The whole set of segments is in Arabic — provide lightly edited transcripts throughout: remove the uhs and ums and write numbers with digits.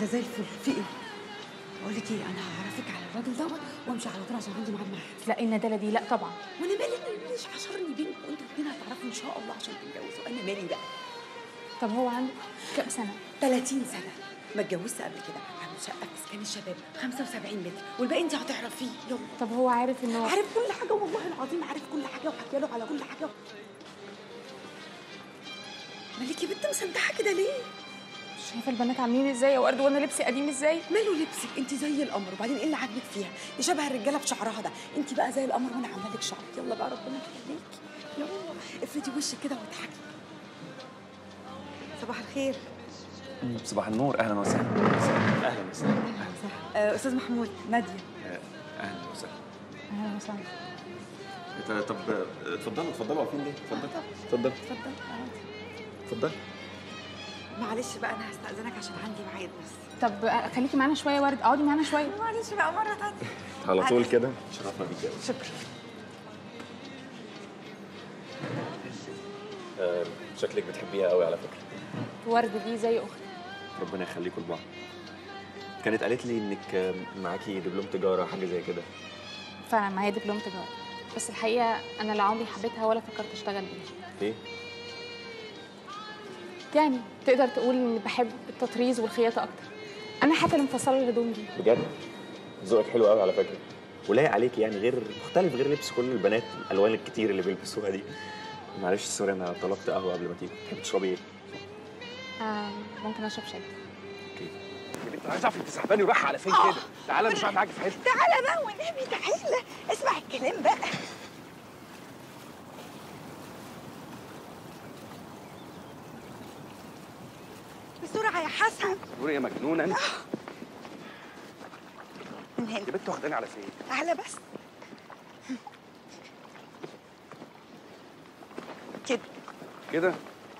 انا زي الفل. في ايه؟ بقول لك ايه، انا هعرفك على الراجل دوت وامشي على طول عشان عندي ميعاد معاه. لا الندالة دي لا طبعا. وانا مالي، انا مش حشرني بينكم وانتوا الاثنين هتعرفوا ان شاء الله عشان تتجوزوا، انا مالي بقى. طب هو عنده كام سنة؟ 30 سنة، ما اتجوزت قبل كده، عامل شقة في اسكان الشباب 75 متر، والباقي انت هتعرفيه. يلا. طب هو عارف ان هو عارف كل حاجة والله العظيم، عارف كل حاجة وحكي له على كل حاجة. مالك يا بنت مسنتحة كده ليه؟ شايفة البنات عاملين ازاي يا ورد وانا لبسي قديم ازاي؟ ماله لبسك؟ انت زي القمر، وبعدين ايه اللي عاجبك فيها؟ دي شبه الرجالة بشعرها ده، انت بقى زي القمر وانا عاملة لك شعرك. يلا بقى ربنا يخليكي. يلا افردي وشك كده واضحكي. صباح الخير. صباح النور، اهلا وسهلا. اهلا وسهلا. استاذ محمود، ناديه. اهلا وسهلا. اهلا وسهلا. طب اتفضلوا واقفين ليه؟ اتفضل. اتفضل. معلش بقى انا هستأذنك عشان عندي ميعاد بس. طب خليكي معانا شوية يا ورد، اقعدي معانا شوية. معلش بقى مرة تانية. على طول كده، شرفنا بيك قوي. شكرا. شكلك بتحبيها قوي على فكرة. ورد دي زي اختي. ربنا يخليكم لبعض. كانت قالت لي انك معاكي دبلوم تجارة حاجة زي كده. فعلا معايا دبلوم تجارة، بس الحقيقة أنا لا عمري حبيتها ولا فكرت أشتغل بيها. ليه؟ يعني تقدر تقول إني بحب التطريز والخياطة أكتر. أنا حتى المفصلة الهدوم دي. بجد؟ ذوقك حلو قوي على فكرة. ولايق عليكي يعني، غير مختلف غير لبس كل البنات الألوان الكتير اللي بيلبسوها دي. معلش سوري، أنا طلبت قهوة قبل ما تيجي. تحبي تشربي إيه؟ ممكن أشرب شاي. أوكي. يا بنت عايز اعرف انت سحباني ورايحه على فين كده؟ تعالى مش قاعد معاكي في حته. تعالى بقى والنبي، تعالى اسمع الكلام بقى. بسرعة يا حسن. نوري يا مجنونه انت. من هنا. يا بنت واخداني على فين؟ تعالى بس. كده كده؟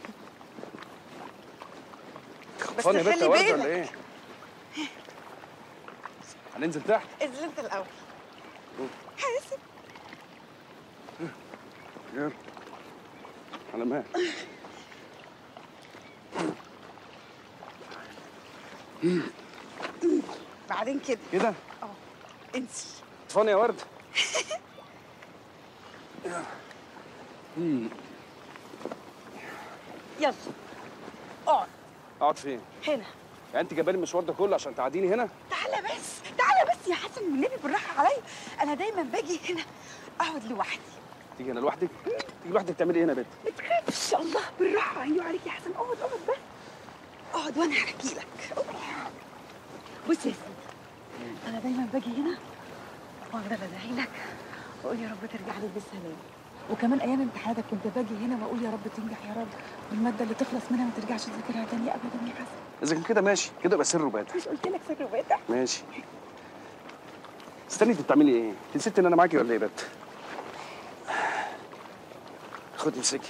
بس خلصاني يا بنت خلي يا ورده بالك. ولا ايه؟ هننزل تحت؟ انزل انت الأول. حاسب. يلا على مهل. بعدين كده. كده؟ انزل. خلصاني يا ورده. يلا اقعد. اقعد فين؟ هنا. يعني انت جايباني المشوار ده كله عشان تقعديني هنا؟ تعالى بس، تعالى بس يا حسن والنبي بالراحة عليا. أنا دايما باجي هنا أقعد لوحدي. تيجي هنا لوحدك؟ تيجي لوحدك تعملي ايه هنا يا بنت؟ ما تخافش، الله بالراحة. أيوه عليك يا حسن، اقعد اقعد بس. اقعد وأنا هحكي لك. بص يا سيدي، أنا دايما باجي هنا وأفضل أدعي لك وأقول يا رب ترجع لي بالسلام. وكمان أيام امتحاناتك كنت باجي هنا وأقول يا رب تنجح يا رب، والمادة اللي تخلص منها ما ترجعش تذاكرها تاني أبدا يا حسن. اذا كان كده ماشي، كده يبقى سر وباتع. مش قلت لك سر وباتع؟ ماشي. استني، انت بتعملي ايه؟ انت نسيتي ان انا معاكي ولا ايه يا بنت؟ خدي امسكي.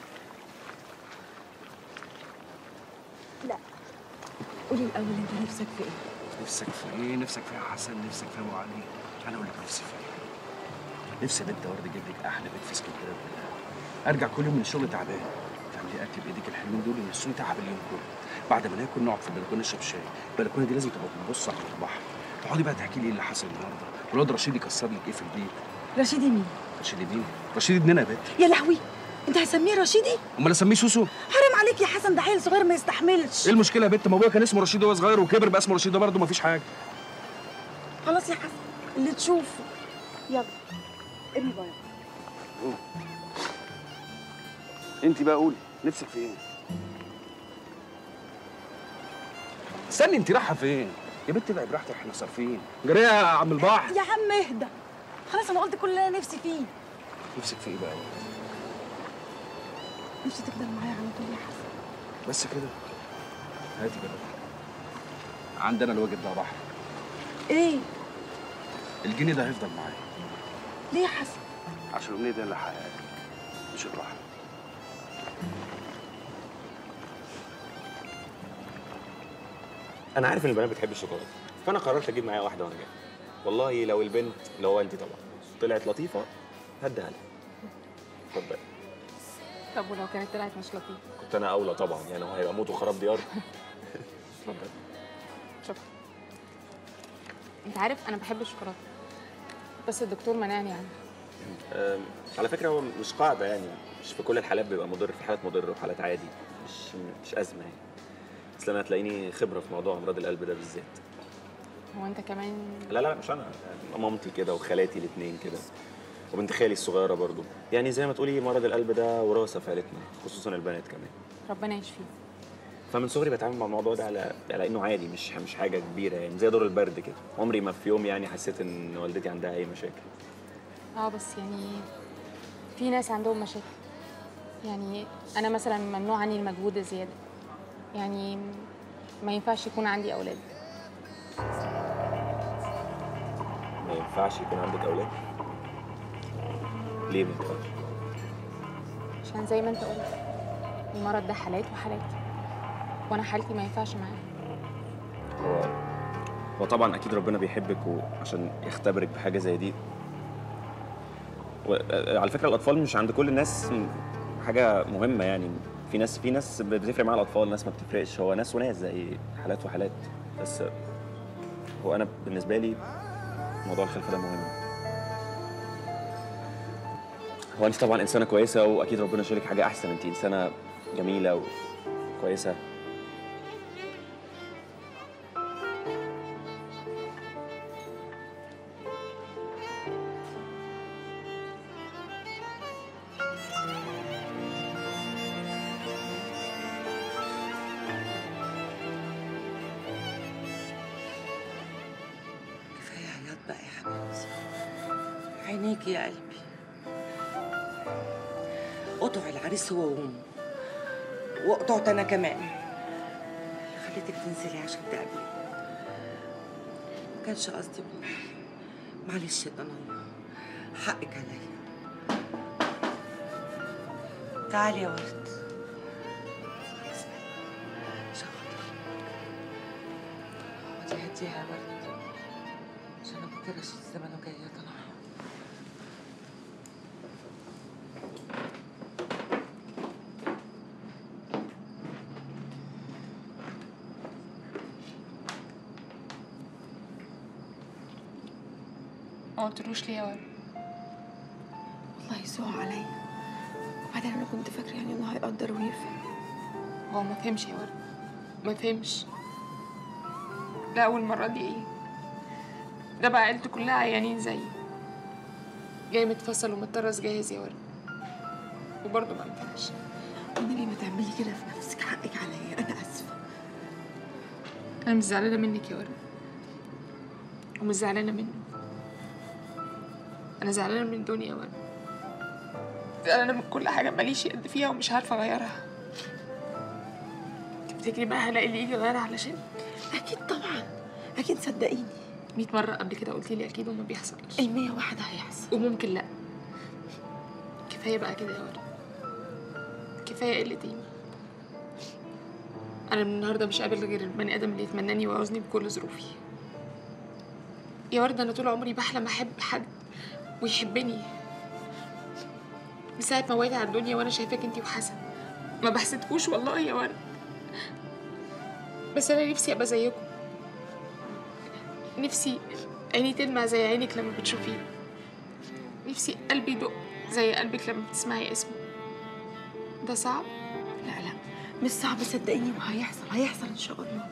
لا، قولي الأول أنت نفسك في إيه؟ نفسك في ايه؟ نفسك في ايه يا حسن؟ نفسك في ابو علي؟ انا اقول لك نفسي في ايه؟ نفسي يا بنت ورد اجيب لك احلى بيت في اسكندريه كلها. ارجع كل يوم من الشغل تعبان، تعملي اكل بايديك الحلوين دول ينسوني تعب اليوم كله. بعد ما ناكل نقعد في البلكونه نشرب شاي. البلكونه دي لازم تبقى بتبص على البحر. تقعدي بقى تحكي لي ايه اللي حصل النهارده، والواد رشيد يكسر لك ايه في البيت. رشيدي مين؟ رشيد مين؟ رشيد ابننا يا بنت. يا لهوي، انت هتسميه رشيدي؟ امال اسميه سوسو؟ حرام عليك يا حسن، ده عيل صغير ما يستحملش. ايه المشكله يا بنت؟ ما ابويا كان اسمه رشيد وهو صغير وكبر بقى اسمه رشيد ده برضه مفيش حاجه. خلاص يا حسن اللي تشوفه. يلا ارمي بقى. انت بقى قولي نفسك في ايه؟ استني، انت رايحه فين؟ يا بنت ابعد براحتك، احنا صارفين. جري يا عم البحر. يا عم اهدى، خلاص انا قلت كل اللي انا نفسي فيه. نفسك في ايه بقى؟ نفسي تفضل معايا على طول يا حسن. بس كده؟ هاتي كده. عندنا الواجب ده يا بحر. ايه؟ الجنيه ده هيفضل معايا. ليه يا حسن؟ عشان الأمنية دي اللي حققها مش الراحة. انا عارف ان البنات بتحب الشوكولاته، فانا قررت اجيب معايا واحده وانا جاي. والله لو البنت اللي هو انت طبعا طلعت لطيفه هديها لها. اتفضلي. طب ولو كانت طلعت مش لطيفة؟ كنت انا اولى طبعا، يعني هو هيبقى موت وخراب ديار. اتفضلي. شكرا. انت عارف انا بحب الشوكولاته، بس الدكتور منعني عنها. على فكره هو مش قاعده يعني، مش في كل الحالات بيبقى مضر، في حالات مضر وحالات عادي، مش ازمه يعني. اصل انا هتلاقيني خبره في موضوع امراض القلب ده بالذات. هو انت كمان؟ لا مش انا، مامتي كده وخالاتي الاثنين كده، وبنت خالي الصغيره برضو. يعني زي ما تقولي مرض القلب ده وراثه في عيلتنا، خصوصا البنات كمان. ربنا يشفيه. فمن صغري بتعامل مع الموضوع ده على انه عادي، مش حاجه كبيره يعني، زي دور البرد كده. عمري ما في يوم يعني حسيت ان والدتي عندها اي مشاكل. بس يعني في ناس عندهم مشاكل. يعني انا مثلا ممنوع عني المجهود الزياده، يعني ما ينفعش يكون عندي اولاد. ما ينفعش يكون عندك اولاد؟ ليه ما ينفعش؟ عشان زي ما انت قلت المرض ده حالات وحالات، وانا حالتي ما ينفعش معاها. هو طبعا اكيد ربنا بيحبك وعشان يختبرك بحاجه زي دي. وعلى فكره الاطفال مش عند كل الناس حاجه مهمه يعني. في ناس بتفرق مع الاطفال، ناس ما بتفرقش. هو ناس وناس، زي حالات وحالات. بس هو انا بالنسبه لي موضوع الخلفه ده مهم. هو انت طبعا انسانه كويسه، واكيد ربنا شارك حاجه احسن. انت انسانه جميله وكويسه. كفايه عياط بقى يا حبيبتي، عينيكي يا قلبي. قطع العريس هو وامه، وقطعت انا كمان. خليتك تنزلي عشان تقابلي، ما كانش قصدي والله. معلش يا ضنايا، حقك عليا. تعالي يا ورد. عشان خاطري اقعدي هديها يا ورد، عشان ابو كده رشيد زمانه جاي يا ضنايا. ما قلتلوش ليه يا ورد؟ والله يسوع عليا، وبعدين انا كنت فاكره يعني انه هيقدر ويفهم. هو ما فهمش يا ورد، ما فهمش. لا أول مرة دي ايه؟ ده بقى عيلته كلها عيانين زيي، جاي متفصل ومتطرز جاهز يا ورد، وبرضه ما ينفعش. والنبي ما تعملي كده في نفسك، حقك عليا، انا اسفه. أنا مش زعلانة منك يا ورد، ومش زعلانة منه. أنا زعلانة من الدنيا يا ورد، زعلانة من كل حاجة ماليش يد فيها ومش عارفة أغيرها. تفتكري بقى هلاقي اللي يجي يغيرها علشان؟ اكيد طبعا، اكيد صدقيني. 100 مرة قبل كده قلتي لي أكيد وما بيحصلش. ال101 هيحصل، وممكن لأ. كفاية بقى كده يا ورد، كفاية قلة قيمة. أنا من النهاردة مش قابل غير البني آدم اللي يتمناني ويعوزني بكل ظروفي. يا ورد أنا طول عمري بحلم أحب حد ويحبني. من ساعة ما وعيت على الدنيا وأنا شايفاك أنتي وحسن، ما بحسدكوش والله يا ورد، بس أنا نفسي أبقى زيكم. نفسي عيني تلمع زي عينك لما بتشوفيه، نفسي قلبي يدق زي قلبك لما بتسمعي اسمه. ده صعب؟ لا مش صعب صدقيني، وهيحصل ان شاء الله.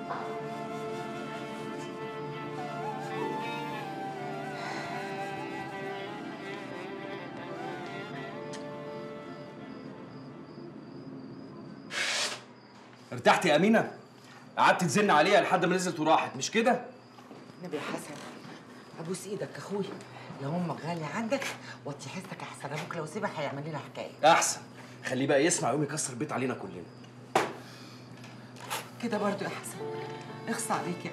ارتحتي يا امينه؟ قعدت تزن عليها لحد ما نزلت وراحت، مش كده؟ نبي حسن، ابوس ايدك يا اخويا، لو امك غاليه عندك وطي حسك احسن. ابوك لو سيبك هيعمل لنا حكايه. احسن، خليه بقى يسمع يقوم يكسر البيت علينا كلنا. كده برضو يا حسن، اخصى عليك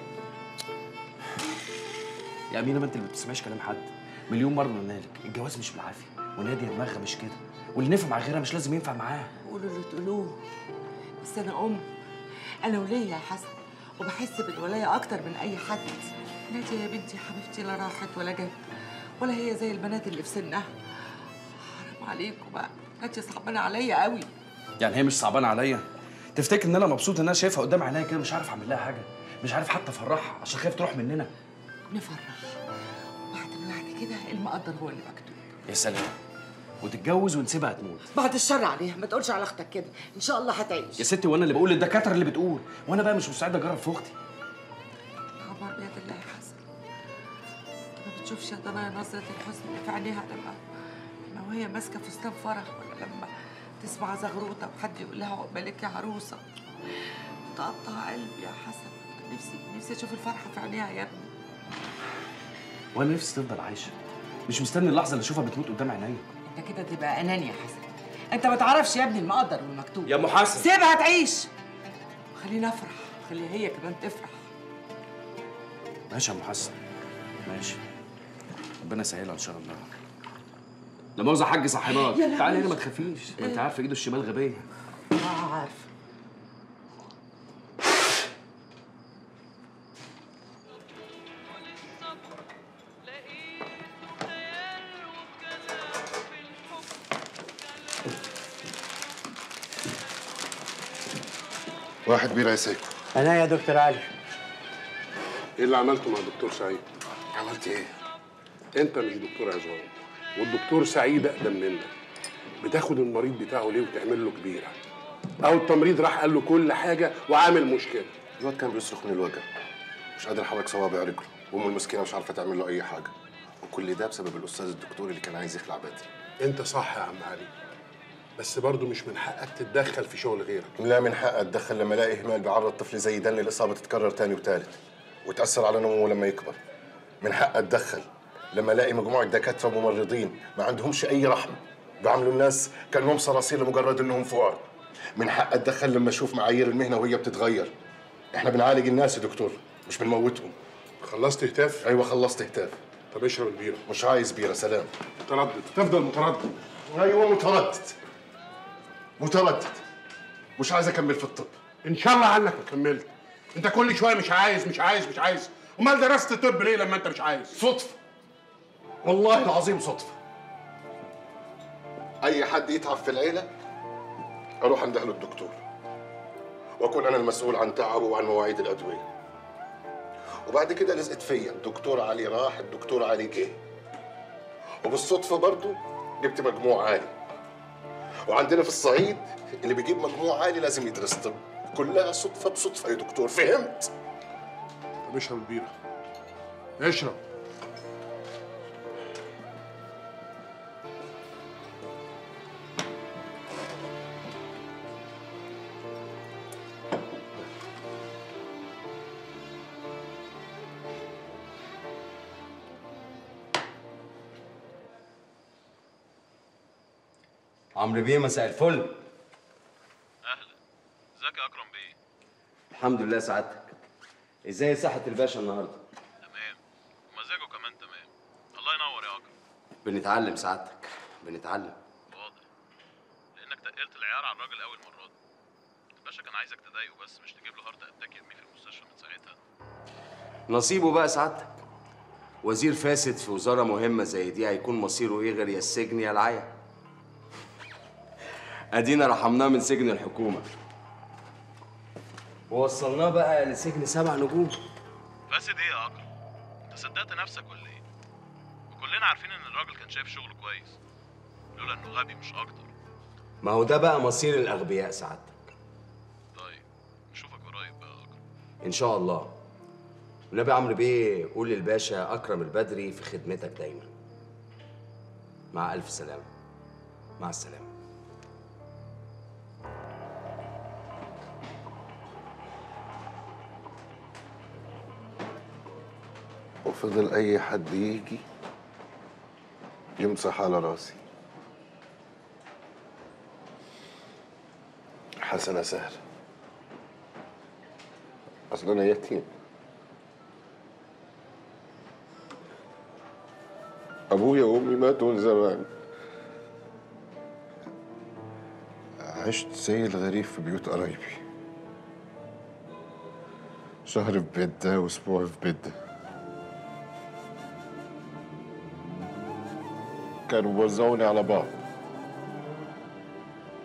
يا امينه ما انت اللي ما بتسمعيش كلام حد. مليون مره قلنا لك الجواز مش بالعافيه، وناديه دماغها مش كده، واللي نفع مع غيرها مش لازم ينفع معاها. قولوا اللي تقولوه، بس انا وليا يا حسن، وبحس بالولايه اكتر من اي حد. ناديه يا بنتي حبيبتي لا راحت ولا جت، ولا هي زي البنات اللي في سنها. حرام عليكم بقى، ناديه صعبانه عليا قوي. يعني هي مش صعبانه عليا؟ تفتكر ان انا مبسوط ان انا شايفها قدام عينيا كده مش عارف اعمل لها حاجه؟ مش عارف حتى افرحها عشان خايف تروح مننا. نفرح بعد كده المقدر هو اللي مكتوب. يا سلام، وتتجوز ونسيبها تموت. بعد الشر عليها، ما تقولش على اختك كده، ان شاء الله هتعيش. يا ستي وانا اللي بقول للدكاتره اللي بتقول، وانا بقى مش مستعد اجرب في اختي. عمر بيد الله يا حسن، ما بتشوفش يا ضنايا نظرة الحزن اللي في عينيها لما وهي ماسكة فستان فرح، ولا لما تسمع زغروطة وحد يقول لها عقبالك يا عروسة؟ تقطع قلبي يا حسن. نفسي اشوف الفرحة في عينيها يا ابني. وانا نفسي تفضل عايشه، مش مستني اللحظه اللي اشوفها بتموت قدام عينيا. انت كده تبقى اناني يا حسن، انت ما تعرفش يا ابني المقدر والمكتوب. يا ام حسن سيبها تعيش، خلينا افرح، خليها هي كمان تفرح. ماشي يا ام حسن، ماشي، ربنا يسهلها ان شاء الله. لا مؤاخذة يا حاج صاحبات، تعالي هنا ما تخافيش، ما انت عارفه ايده الشمال غبيه. عارفه. واحد بيرة يا سيكو. أنا يا دكتور علي. ايه اللي عملته مع الدكتور سعيد؟ عملت ايه؟ انت مش دكتور عظام، والدكتور سعيد اقدم منك. بتاخد المريض بتاعه ليه وتعمل له كبيره؟ او التمريض راح قال له كل حاجه وعامل مشكله. الواد كان بيصرخ من الوجع، مش قادر يحرك صوابع رجله، وامه المسكينه مش عارفه تعمل له اي حاجه، وكل ده بسبب الاستاذ الدكتور اللي كان عايز يخلع بدري. انت صح يا عم علي، بس برضه مش من حقك تتدخل في شغل غيرك. لا، من حقي اتدخل لما الاقي اهمال بيعرض طفل زي ده للاصابه تتكرر تاني وتالت وتاثر على نموه لما يكبر. من حقي اتدخل لما الاقي مجموعه دكاتره وممرضين ما عندهمش اي رحمه، بيعاملوا الناس كانهم صراصير لمجرد انهم فقراء. من حقي اتدخل لما اشوف معايير المهنه وهي بتتغير. احنا بنعالج الناس يا دكتور، مش بنموتهم. خلصت هتاف؟ ايوه خلصت هتاف. طب اشرب البيره. مش عايز بيره، سلام. متردد، تفضل متردد. ايوه متردد متردد، مش عايز اكمل في الطب. ان شاء الله عنك ما كملت. انت كل شويه مش عايز مش عايز مش عايز، امال درست طب ليه لما انت مش عايز؟ صدفه، والله العظيم صدفه. اي حد يتعب في العيله اروح انده له الدكتور، واكون انا المسؤول عن تعبه وعن مواعيد الادويه. وبعد كده لزقت فيا الدكتور علي راح الدكتور علي جه، وبالصدفه برضه جبت مجموع عالي. وعندنا في الصعيد اللي بيجيب مجموع عالي لازم يدرس طب. كلها صدفه بصدفه يا دكتور، فهمت؟ طب اشرب البيره، اشرب. عمرو بيه مساء الفل. اهلا، ازيك يا اكرم بيه؟ الحمد لله سعادتك. ازاي صحة الباشا النهارده؟ تمام، ومزاجه كمان تمام. الله ينور يا اكرم. بنتعلم سعادتك، بنتعلم. واضح، لانك تقلت العيار على الراجل قوي المره دي. الباشا كان عايزك تضايقه بس مش تجيب له هارت اتاك يرميه في المستشفى من ساعتها. نصيبه بقى سعادتك. وزير فاسد في وزارة مهمة زي دي هيكون مصيره ايه غير يا السجن يا العيا. ادينا رحمناه من سجن الحكومة ووصلناه بقى لسجن 7 نجوم. فاسد ايه يا اكرم؟ انت صدقت نفسك ولا ايه؟ وكلنا عارفين ان الراجل كان شايف شغله كويس، لولا انه غبي مش اكتر. ما هو ده بقى مصير الأغبياء سعادتك. طيب نشوفك قريب بقى يا اكرم. إن شاء الله. والنبي عمرو بيه قول للباشا أكرم البدري في خدمتك دايما. مع ألف سلامة. مع السلامة. وفضل اي حد يجي يمسح على راسي. حسنة سهلة، اصل انا يتيم. ابويا وامي ماتوا من زمان. عشت زي الغريب في بيوت قرايبي، شهر في بيت ده واسبوع في بيت ده. كانوا بيوزعوني على بعض،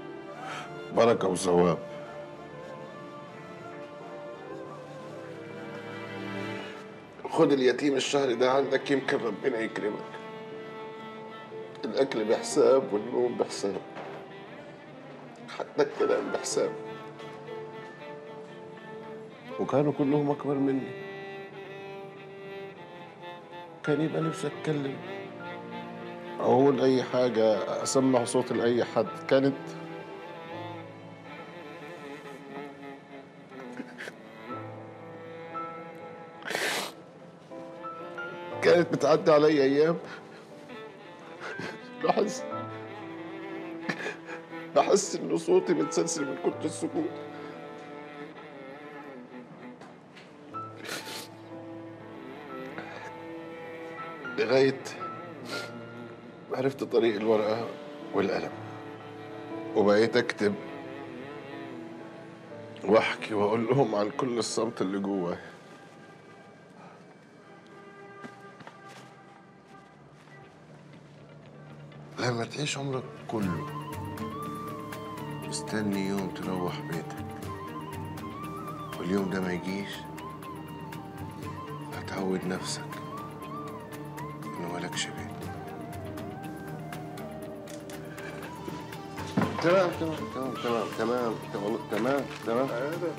بركة وثواب. خد اليتيم الشهر ده عندك يمكن ربنا يكرمك. الأكل بحساب والنوم بحساب، حتى الكلام بحساب. وكانوا كلهم أكبر مني. كان يبقى نفسي أتكلم، أقول أي حاجة، أسمع صوت لأي حد. كانت بتعدي علي أيام بحس إن صوتي متسلسل من كتر السكوت. لغاية ما عرفت طريق الورقة والقلم، وبقيت أكتب وأحكي وأقول لهم عن كل الصمت اللي جواي. لما تعيش عمرك كله مستني يوم تروح بيتك واليوم ده ما يجيش، هتعود نفسك إنه مالكش بيت. تمام تمام تمام تمام تمام تمام تمام تمام.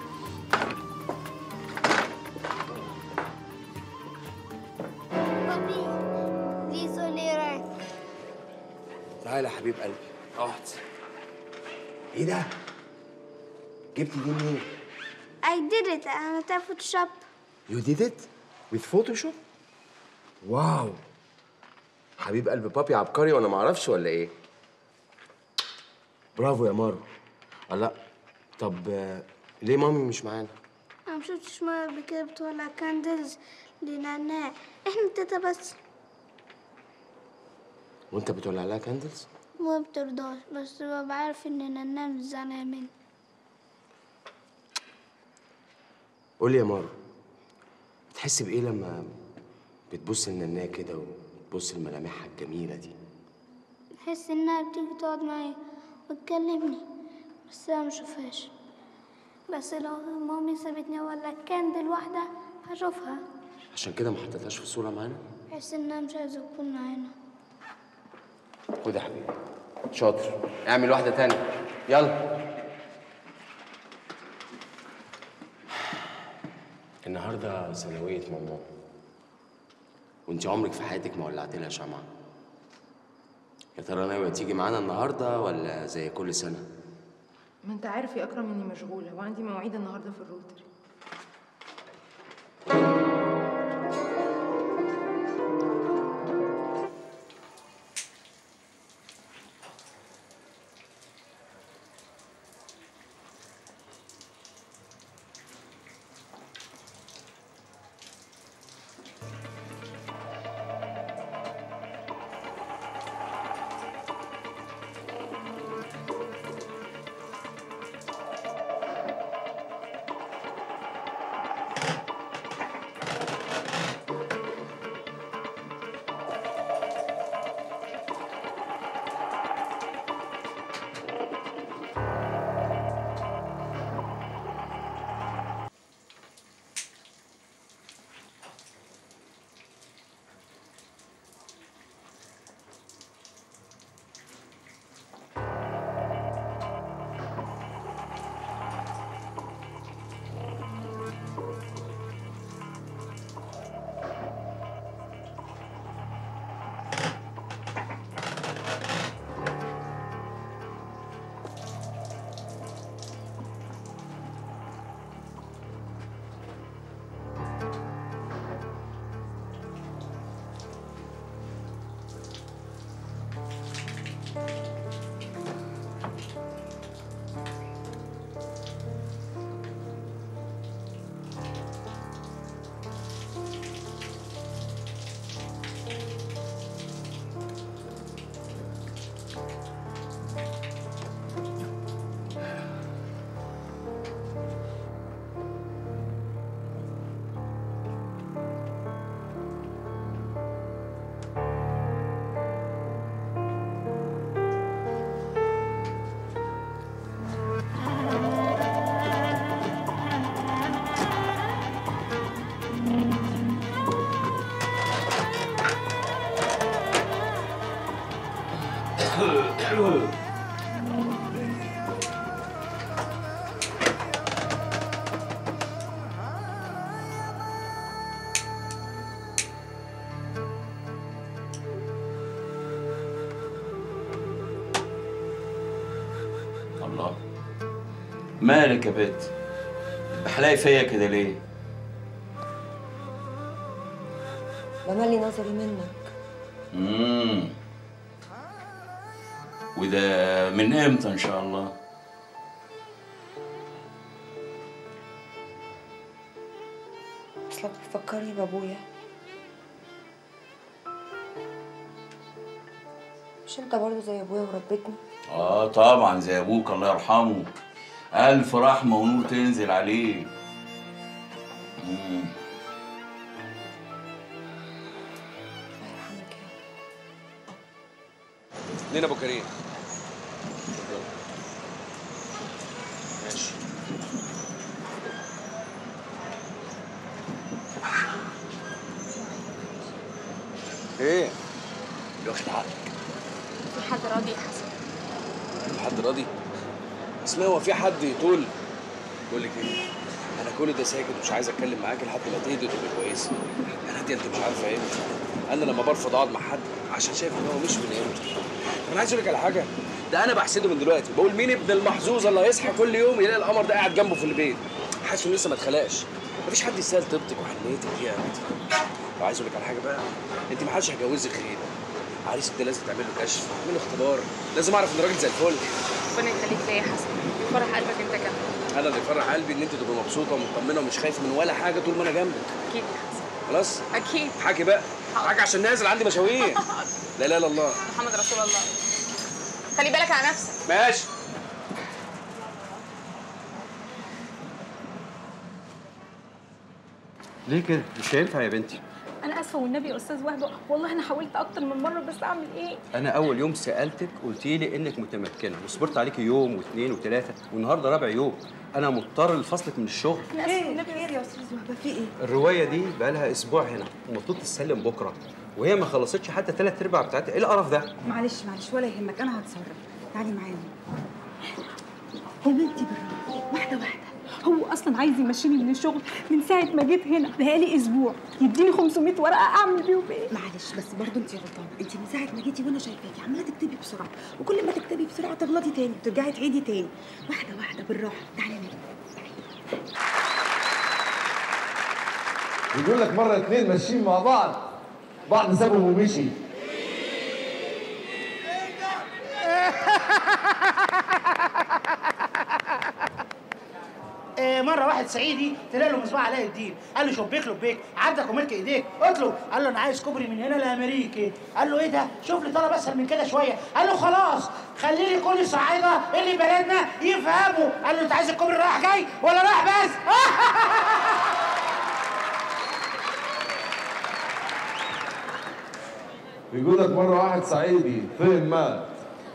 بابي désolé راك. تعالى يا حبيب قلبي، اقعد. ايه ده؟ جبت دي منين؟ I did it. أنا بتاع فوتوشوب. You did it with Photoshop؟ واو، حبيب قلب بابي عبقري وانا ما اعرفش ولا ايه؟ برافو يا مارو. لا طب ليه مامي مش معانا؟ أنا مشفتش مرة قبل كده بتولع كاندلز لنعناع. إحنا تلاتة بس. وانت بتولع لها كاندلز؟ ما بترضاش، بس ببقى عارف إن نعناع مش زعلانة مني. قول لي يا مارو، بتحس بإيه لما بتبص لنعناع كده وتبص لملامحها الجميلة دي؟ بحس إنها بتيجي تقعد معايا وتكلمني، بس أنا مشوفهاش. بس لو مامي سابتني ولا كاندل واحدة هشوفها. عشان كده ما حطيتهاش في الصورة معانا؟ بحس إنها مش عايزة تكون معانا. خد يا حبيبي، شاطر، اعمل واحدة تانية، يلا. النهارده ثانوية ماما، وانت عمرك في حياتك ما ولعت لها شمعة. يا ترى ناوية تيجي معانا النهارده ولا زي كل سنة؟ ما انت عارف يا اكرم اني مشغولة وعندي مواعيد النهارده في الروتري. مالك يا بت؟ بحلاقي فيا كده ليه؟ بملي نظري منك. وده من امتى ان شاء الله؟ اصلك بتفكرني بابويا. مش انت برضه زي ابويا وربيتني؟ طبعا زي ابوك الله يرحمه. الف رحمه ونور تنزل عليه. الله يرحمك يا رب. لينا ابو كريم. ماشي. ايه؟ واخد حقك. في حد راضي يا حسن؟ حد راضي؟ اصل هو في حد يطول؟ بقول لك ايه؟ انا كل ده ساكت ومش عايز اتكلم معاكي لحد ما تهدي وتبقي كويسه. يا ناديه انت مش عارفه ايه؟ انا لما برفض اقعد مع حد عشان شايف ان هو مش من قيمته. طب انا عايز اقول لك على حاجه، ده انا بحسده من دلوقتي، بقول مين ابن المحظوظ اللي هيصحى كل يوم يلاقي القمر ده قاعد جنبه في البيت. حاسس انه لسه ما اتخلقش. مفيش حد يستاهل طيبتك وحنيتك دي يا بنتي. وعايز اقول لك على حاجه بقى، انت ما حدش هيجوزك خير. عريسك ده لازم تعمل له كشف، تعمل له اختبار، لازم اعرف ان الراجل زي الفل. ربنا يخليك ليا يا حسن، يفرح قلبك انت كمان. انا اللي يفرح قلبي ان انت تبقي مبسوطه ومطمنه ومش خايفه من ولا حاجه طول ما انا جنبك. اكيد يا حسن. خلاص؟ اكيد. حكي بقى، حكي عشان نازل عندي مشاوير. لا اله الا الله. محمد رسول الله. خلي بالك على نفسك. ماشي. ليه كده؟ مش هينفع يا بنتي. انا اسفه والنبي يا استاذ وهبه، والله انا حاولت اكتر من مره بس اعمل ايه؟ انا اول يوم سالتك قلتي لي انك متمكنه وصبرت عليكي يوم واثنين وثلاثه والنهارده رابع يوم. انا مضطر لفصلك من الشغل. انا اسفه والنبي يا استاذ وهبه، في ايه؟ الروايه دي بقى لها اسبوع هنا ومفروض تتسلم بكره وهي ما خلصتش حتى 3/4 بتاعتها. ايه القرف ده؟ معلش ولا يهمك، انا هتصرف. تعالي معايا. يا بنتي بالراحه، واحده واحده. هو اصلا عايز يمشيني من الشغل من ساعه ما جيت هنا، بقالي اسبوع، يديني 500 ورقه اعمل بيهم ايه؟ معلش بس برضه انت غلطانه، انت من ساعه ما جيتي وانا شايفاكي عماله تكتبي بسرعه، وكل ما تكتبي بسرعه تغلطي تاني وترجعي تعيدي تاني. واحده واحده بالراحه. تعالي نادي. بيقول لك مره اتنين ماشيين مع بعض سابهم ومشي. مره واحد صعيدي طلع له مصباح علاء الدين، قال له شبيك لبيك عبدك وملك ايديك، اطلب. قال له انا عايز كوبري من هنا لامريكا. قال له ايه ده؟ شوف لي طلب اسهل من كده شويه. قال له خلاص خلي لي كل الصعايده اللي بلدنا يفهموا. قال له انت عايز الكوبري رايح جاي ولا رايح بس؟ بيقول لك مره واحد صعيدي فهم مات.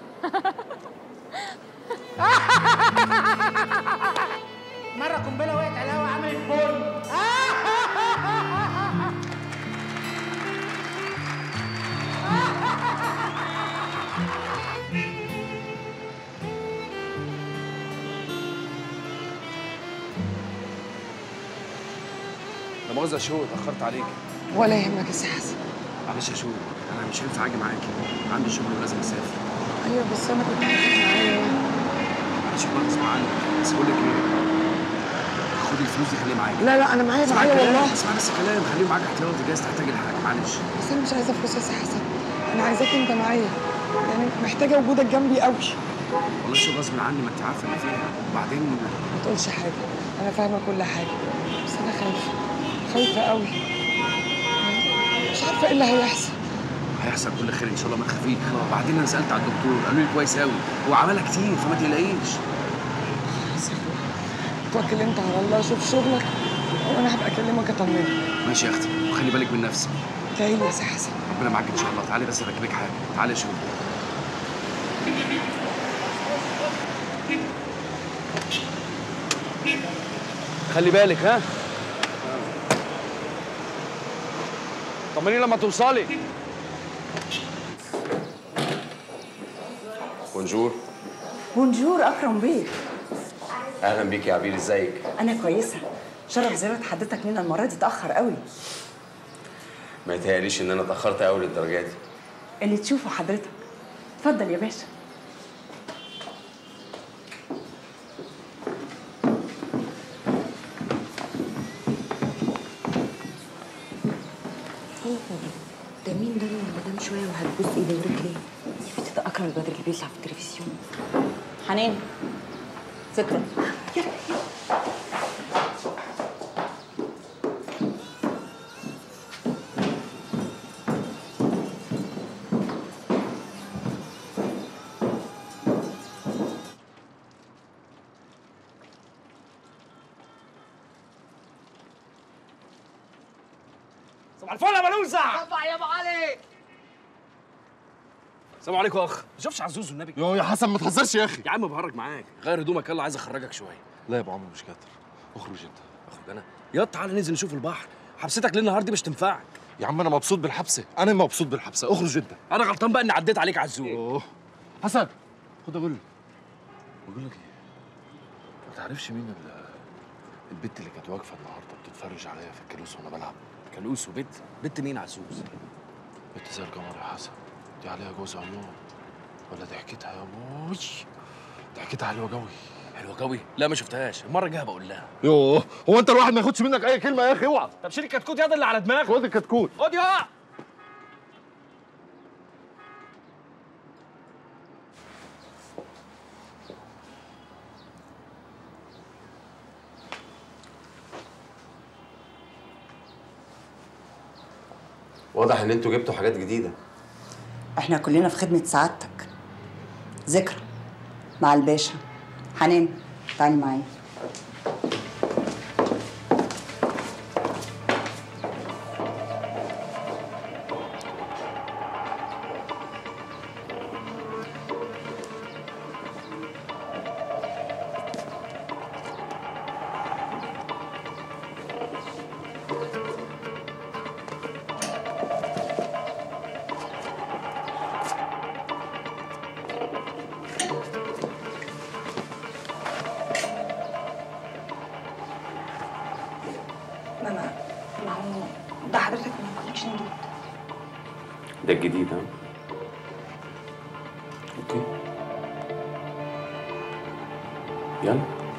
مره قنبله وقعت على الهوا عملت بن. لا مؤاخذة يا شو اتأخرت عليك. ولا يهمك يا سي حسن. معلش يا شو أنا مش هينفع أجي معاكي، عندي شغل ولازم أسافر. ايوه بس انا كنت عايزك معايا. معلش بقى غصب عنك، بس بقول لك إيه؟ خدي الفلوس دي خليها معاكي. لا انا معايا والله. اسمع بس كلام، خليه معاك احتياطي جايز تحتاج الحاجة. معلش بس انا مش عايزه فلوس يا سي حسن، انا عايزاك انت معايا، يعني محتاجه وجودك جنبي قوي. والله شو غصب عني، ما انت عارفه اللي فيها. وبعدين ما تقولش حاجه، انا فاهمه كل حاجه، بس انا خايفه قوي، مش عارفه ايه اللي هيحصل. هيحصل كل خير ان شاء الله، ما تخافيش. وبعدين انا سالت على الدكتور قالوا لي كويس قوي، هو عملها كتير فما تقلقيش. توكل انت على الله، شوف شغلك وانا هبقى اكلمك اطمنك. ماشي يا اختي، وخلي بالك من نفسك. تعالي يا سي حسن. ربنا معاك ان شاء الله. تعالي بس اركبك حاجه. تعالي يا شو. خلي بالك ها. طمني لما توصلي. بونجور. بونجور اكرم بيه. اهلا بيك يا عبير، ازيك؟ انا كويسه. شرف زيارة حضرتك لنا المره دي اتاخر قوي. ما يتهيأليش ان انا اتاخرت قوي للدرجه دي. اللي تشوفه حضرتك. اتفضل يا باشا. ده مين ده اللي مدام شويه وهتبوس ايدي ورجلي؟ يا بنتي ده اكرم البدر اللي بيطلع في التلفزيون. حنان ذكرى يلا يلا. صباح الفل يا بلوزة. صباح يا ابو علي. السلام عليكم يا اخ. ما شفتش عزوز والنبي؟ يا حسن ما تهزرش يا اخي. يا عم بهرج معاك، غير هدومك يلا عايز اخرجك شويه. لا يا ابو عمرو مش قادر. اخرج انت. اخرج انا؟ يلا تعالى ننزل نشوف البحر. حبستك ليه النهارده مش تنفعك. يا عم انا مبسوط بالحبسه، انا مبسوط بالحبسه، اخرج انت. انا غلطان بقى اني عديت عليك عزوز. حسن خد اقول لك ايه، ما تعرفش مين البت اللي كانت واقفه النهارده بتتفرج عليا في الكالوس وانا بلعب؟ كالوس وبت؟ بت مين عزوز؟ بت زي القمر يا حسن، دي عليها جوز عيون ولا ضحكتها يا ابوي؟ ضحكتها حلوه قوي. حلوه قوي؟ لا ما شفتهاش، المره الجايه بقول لها. يوه هو انت الواحد ما ياخدش منك اي كلمه يا اخي؟ اوعى. طب شيل الكتكوت ياض اللي على دماغك. خد الكتكوت. خد يا واضح ان انتوا جبتوا حاجات جديده. احنا كلنا في خدمة سعادتك. ذكرى مع الباشا. حنان تعالي معايا. ماما ما هو ده حضرتك من الكوليكشن جديد. ده الجديد ها؟ اوكي يلا.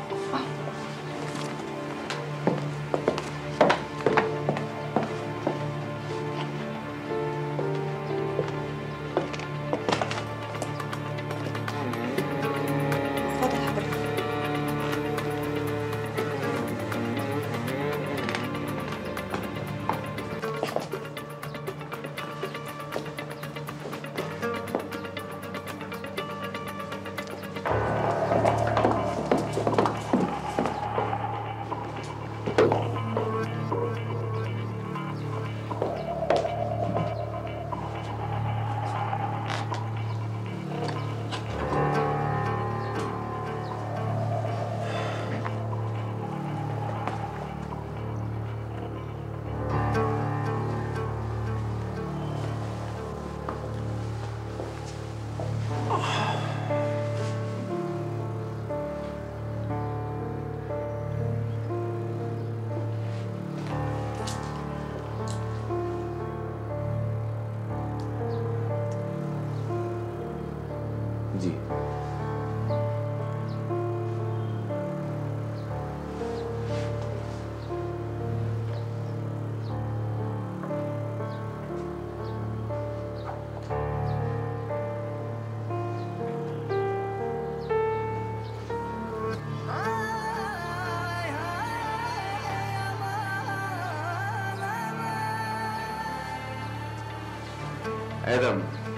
دي آدم.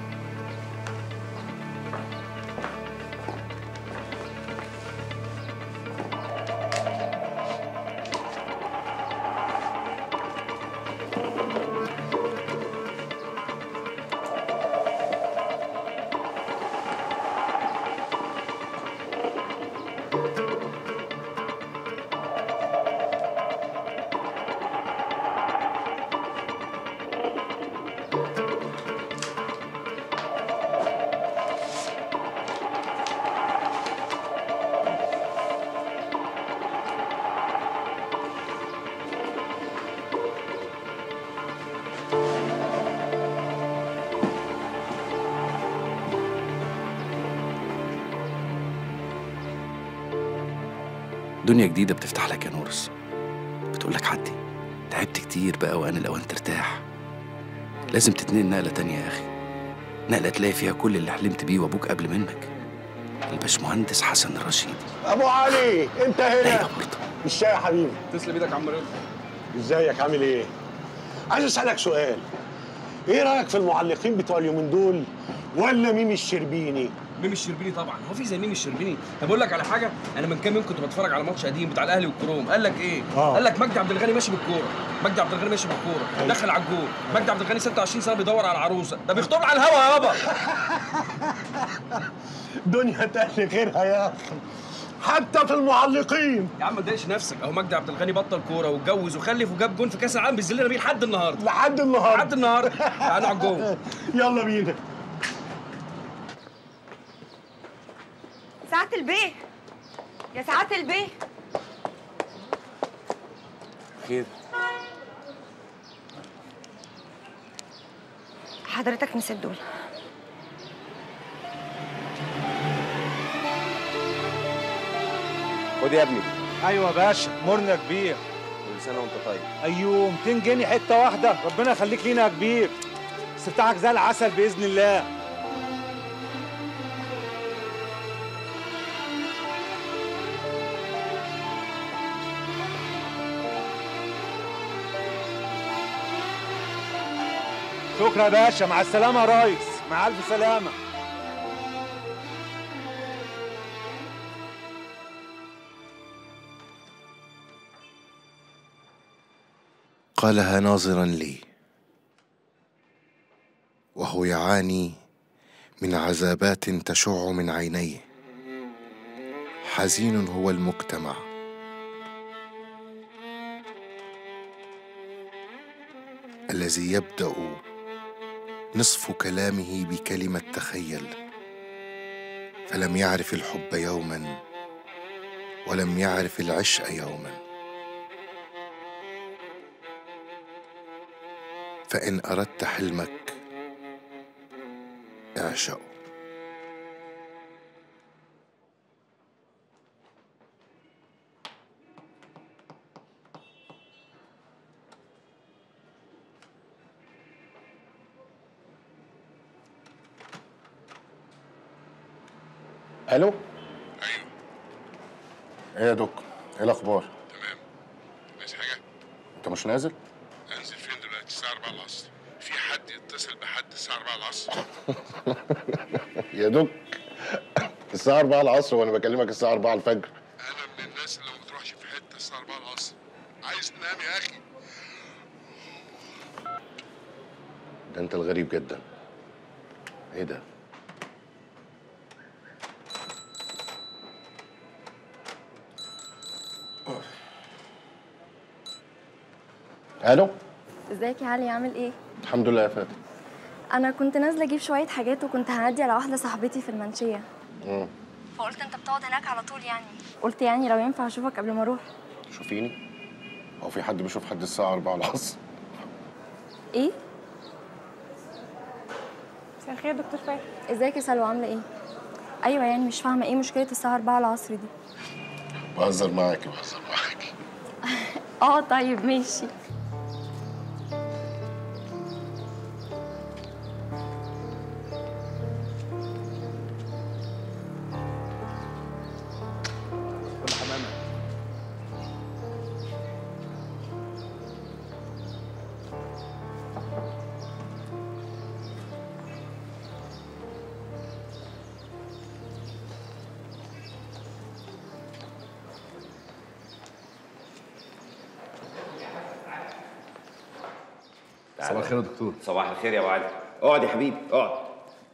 دنيا جديدة بتفتح لك يا نورس، بتقول لك عدي، تعبت كتير بقى وأنا الأوان ترتاح. لازم تتنقل نقله تانية يا اخي، نقله تلاقي فيها كل اللي حلمت بيه وابوك قبل منك، الباشمهندس حسن الرشيد. ابو علي انت هنا؟ الشاي يا حبيبي. تسلم ايدك يا عم رضا. ازيك عامل ايه؟ عايز اسالك سؤال، ايه رايك في المعلقين بتوع اليومين دول ولا ميمي الشربيني؟ ميمي الشربيني طبعا، هو في زي ميمي الشربيني؟ طب اقول لك على حاجه، انا من كام يوم كنت بتفرج على ماتش قديم بتاع الاهلي والكروم، قال لك ايه؟ قال لك مجدي عبد الغني ماشي بالكوره، مجدي عبد الغني ماشي بالكوره، دخل على الجول، مجدي عبد الغني 26 سنه بيدور على عروسه، ده بيخطب على الهوا يابا. دنيا تقل غيرها يا اخي، حتى في المعلقين. يا عم ما تضايقش نفسك، اهو مجدي عبد الغني بطل كوره واتجوز وخلف وجاب جون في كاس العالم بيذلنا بيه لحد النهارده. لحد النهارده. لحد النهارده. تعالوا على الجون. يلا بينا. سعادة البيه، يا سعادة البيه. خير؟ حضرتك نسيت دول. خد يا ابني. ايوه يا باشا، مرنا يا كبير. كل سنه وانت طيب. ايوه 200 جنيه حته واحده، ربنا يخليك لينا يا كبير. استفتاحك زي العسل باذن الله. شكرا يا باشا، مع السلامه يا ريس، مع الف سلامه. قالها ناظرا لي وهو يعاني من عذابات تشع من عينيه. حزين هو المجتمع، الذي يبدأ نصف كلامه بكلمة تخيل، فلم يعرف الحب يوما ولم يعرف العشق يوما. فإن أردت حلمك اعشقه. الو. ايوه. ايه يا دوك؟ ايه الاخبار؟ تمام. عايز حاجه؟ انت مش نازل؟ انزل فين دلوقتي؟ الساعه 4 العصر. في حد يتصل بحد الساعه 4 العصر؟ يا دوك الساعة 4 العصر وانا بكلمك الساعة 4 الفجر. انا من الناس اللي ما بتروحش في حته الساعه 4 العصر. عايز تنام يا اخي؟ ده انت الغريب جدا. ايه ده؟ الو. ازيك يا علي، عامل ايه؟ الحمد لله يا فاتن. انا كنت نازله اجيب شويه حاجات وكنت هعدي على واحده صاحبتي في المنشيه. فقلت انت بتقعد هناك على طول يعني، قلت يعني لو ينفع اشوفك قبل ما اروح. شوفيني؟ هو في حد بيشوف حد الساعة 4 العصر؟ ايه؟ مساء الخير يا دكتور فايق. ازيك يا سلوى، عامله ايه؟ ايوه يعني مش فاهمه ايه مشكله الساعه 4 العصر دي. بهزر معاكي. طيب ماشي. صباح الخير يا دكتور. صباح الخير يا ابو علي. اقعد يا حبيبي اقعد.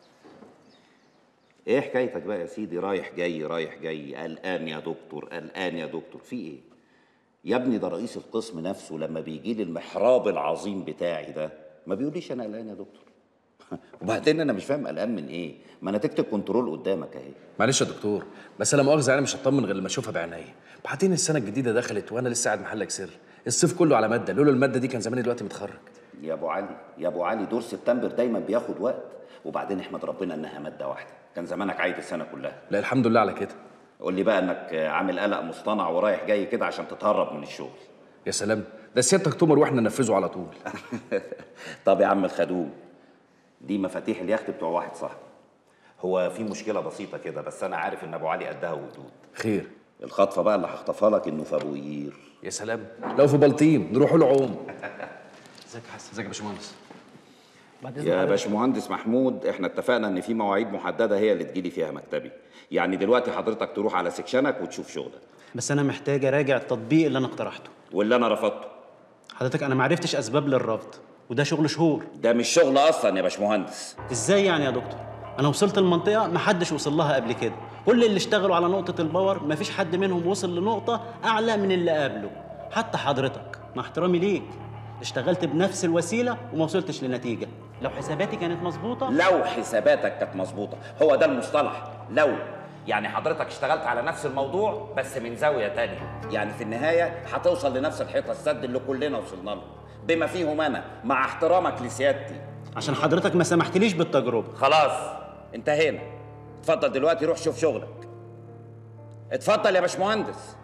ايه حكايتك بقى يا سيدي؟ رايح جاي رايح جاي، قلقان يا دكتور قلقان يا دكتور، في ايه؟ يا ابني ده رئيس القسم نفسه لما بيجي لي المحراب العظيم بتاعي ده ما بيقوليش انا قلقان يا دكتور. وبعدين انا مش فاهم قلقان من ايه؟ ما انا تكتب كنترول قدامك اهي. معلش يا دكتور، بس لا مؤاخذه انا مش هطمن غير لما اشوفها بعينيا. بعدين السنه الجديده دخلت وانا لسه قاعد محلك سر، الصيف كله على ماده، لولا الماده دي كان زماني دلوقتي متخرج. يا ابو علي يا ابو علي، دور سبتمبر دايما بياخد وقت، وبعدين احمد ربنا انها ماده واحده، كان زمانك عايد السنه كلها. لا الحمد لله على كده. قول لي بقى انك عامل قلق مصطنع ورايح جاي كده عشان تتهرب من الشغل. يا سلام، ده سيادتك تؤمر واحنا ننفذه على طول. طب يا عم الخدوم، دي مفاتيح اليخت بتوع واحد صاحبي. هو في مشكله بسيطه كده، بس انا عارف ان ابو علي قدها وقدود. خير؟ الخطفه بقى اللي هخطفها لك انه في ابو قير. يا سلام، لو في بلطيم نروح له عوم. ازيك يا حسن؟ ازيك يا باشمهندس؟ يا باشمهندس محمود، احنا اتفقنا ان في مواعيد محدده هي اللي تجيلي فيها مكتبي. يعني دلوقتي حضرتك تروح على سكشنك وتشوف شغلك. بس انا محتاج اراجع التطبيق اللي انا اقترحته واللي انا رفضته. حضرتك انا ما عرفتش اسباب للرفض، وده شغل شهور. ده مش شغل اصلا يا باشمهندس. ازاي يعني يا دكتور؟ انا وصلت لمنطقه ما حدش وصل لها قبل كده. كل اللي اشتغلوا على نقطه الباور ما فيش حد منهم وصل لنقطه اعلى من اللي قبله. حتى حضرتك مع احترامي ليك اشتغلت بنفس الوسيله وما وصلتش لنتيجه. لو حساباتي كانت مظبوطه، لو حساباتك كانت مظبوطه، هو ده المصطلح لو. يعني حضرتك اشتغلت على نفس الموضوع بس من زاويه تانية. يعني في النهايه هتوصل لنفس الحيطه السد اللي كلنا وصلنا له، بما فيهم انا مع احترامك لسيادتي. عشان حضرتك ما سمحتليش بالتجربه. خلاص انتهينا. اتفضل دلوقتي روح شوف شغلك. اتفضل يا باشمهندس.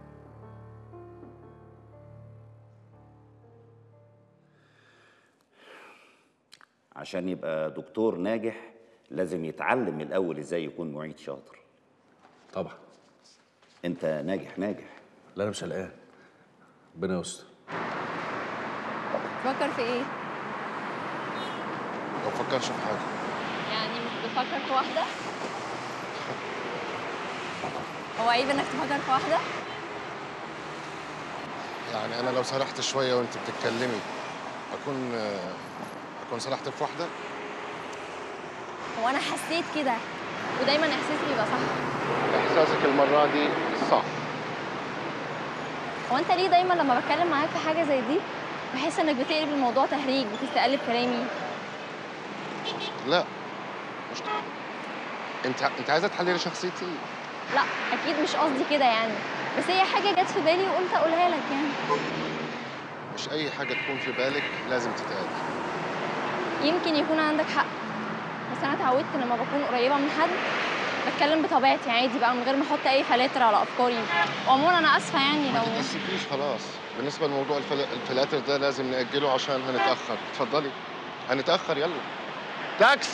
عشان يبقى دكتور ناجح لازم يتعلم من الاول ازاي يكون معيد شاطر. طبعا. انت ناجح. لا انا مش قلقان، ربنا يستر. بتفكر في ايه؟ ما بفكرش في حاجه. يعني مش بتفكر في واحده؟ هو عيب انك تفكر في واحده؟ يعني انا لو سرحت شويه وانت بتتكلمي اكون سرحت في واحده؟ هو انا حسيت كده، ودايما احساسي بيبقى صح. احساسك المره دي صح. هو انت ليه دايما لما بتكلم معاك في حاجه زي دي بحس انك بتقلب الموضوع تهريج، بتستقلب كلامي؟ لا مش انت عايزه تحللي شخصيتي؟ لا اكيد مش قصدي كده يعني، بس هي حاجه جت في بالي وقلت اقولها لك يعني. مش اي حاجه تكون في بالك لازم تتقال. يمكن يكون عندك حق، بس انا اتعودت لما بكون قريبه من حد بتكلم بطبيعتي عادي بقى من غير ما احط اي فلاتر على افكاري. وعموما انا اسفه يعني لو ما تتأسفيش خلاص. بالنسبه لموضوع الفلاتر ده لازم نأجله عشان هنتاخر. اتفضلي هنتاخر. يلا تاكس.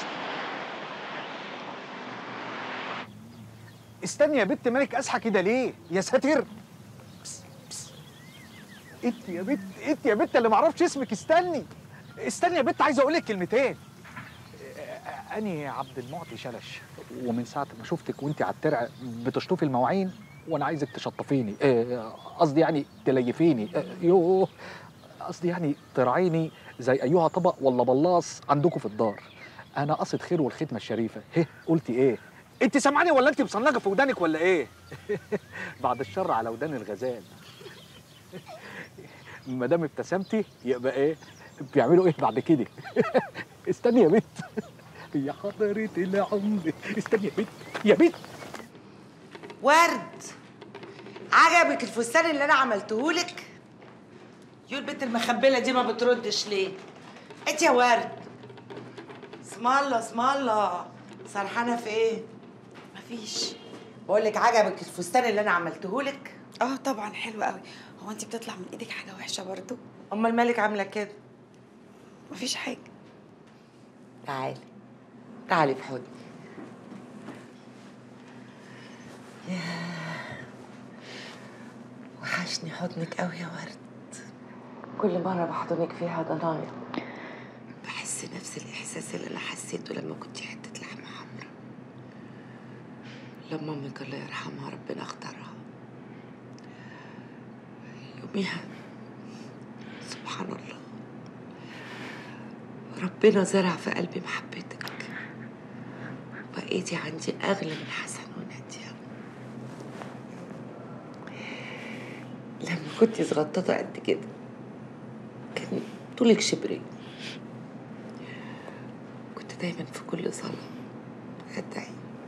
استني يا بت، مالك اصحى كده ليه؟ يا ساتر. انت يا بت اللي معرفش اسمك. استني يا بت، عايز اقول لك كلمتين. اني عبد المعطي شلش، ومن ساعه ما شفتك وانت على الترع بتشطفي المواعين وانا عايزك تشطفيني. قصدي يعني تليفيني. يوه، قصدي يعني ترعيني زي ايها طبق ولا بلاص عندكم في الدار. انا قصد خير والختمه الشريفه. قلتي ايه؟ انت سامعاني ولا انت مصنجه في ودانك ولا ايه؟ بعد الشر على ودان الغزال. ما دام ابتسمتي يبقى ايه؟ بيعملوا ايه بعد كده؟ استني يا بت يا حضرة العمر. استني يا بت. ورد، عجبك الفستان اللي انا عملتهولك؟ يو البنت المخبله دي ما بتردش ليه؟ انت يا ورد. اسم الله سرحانه في ايه؟ مفيش. بقول لك عجبك الفستان اللي انا عملتهولك؟ اه طبعا حلو قوي. هو انت بتطلع من ايدك حاجه وحشه برضو؟ امال مالك عامله كده؟ مفيش حاجه. تعالي في حضني. وحشني حضنك قوي يا ورد. كل مره بحضنك فيها ضنايا بحس نفس الاحساس اللي انا حسيته لما كنت حته لحمه حمرا، لما امك الله يرحمها ربنا اختارها. يوميها سبحان الله ربنا زرع في قلبي محبتك، بقيتي عندي اغلى من حسن وناديه. لما كنت صغططه قد كده كان طولك شبرين، كنت دايما في كل صلاه ادعي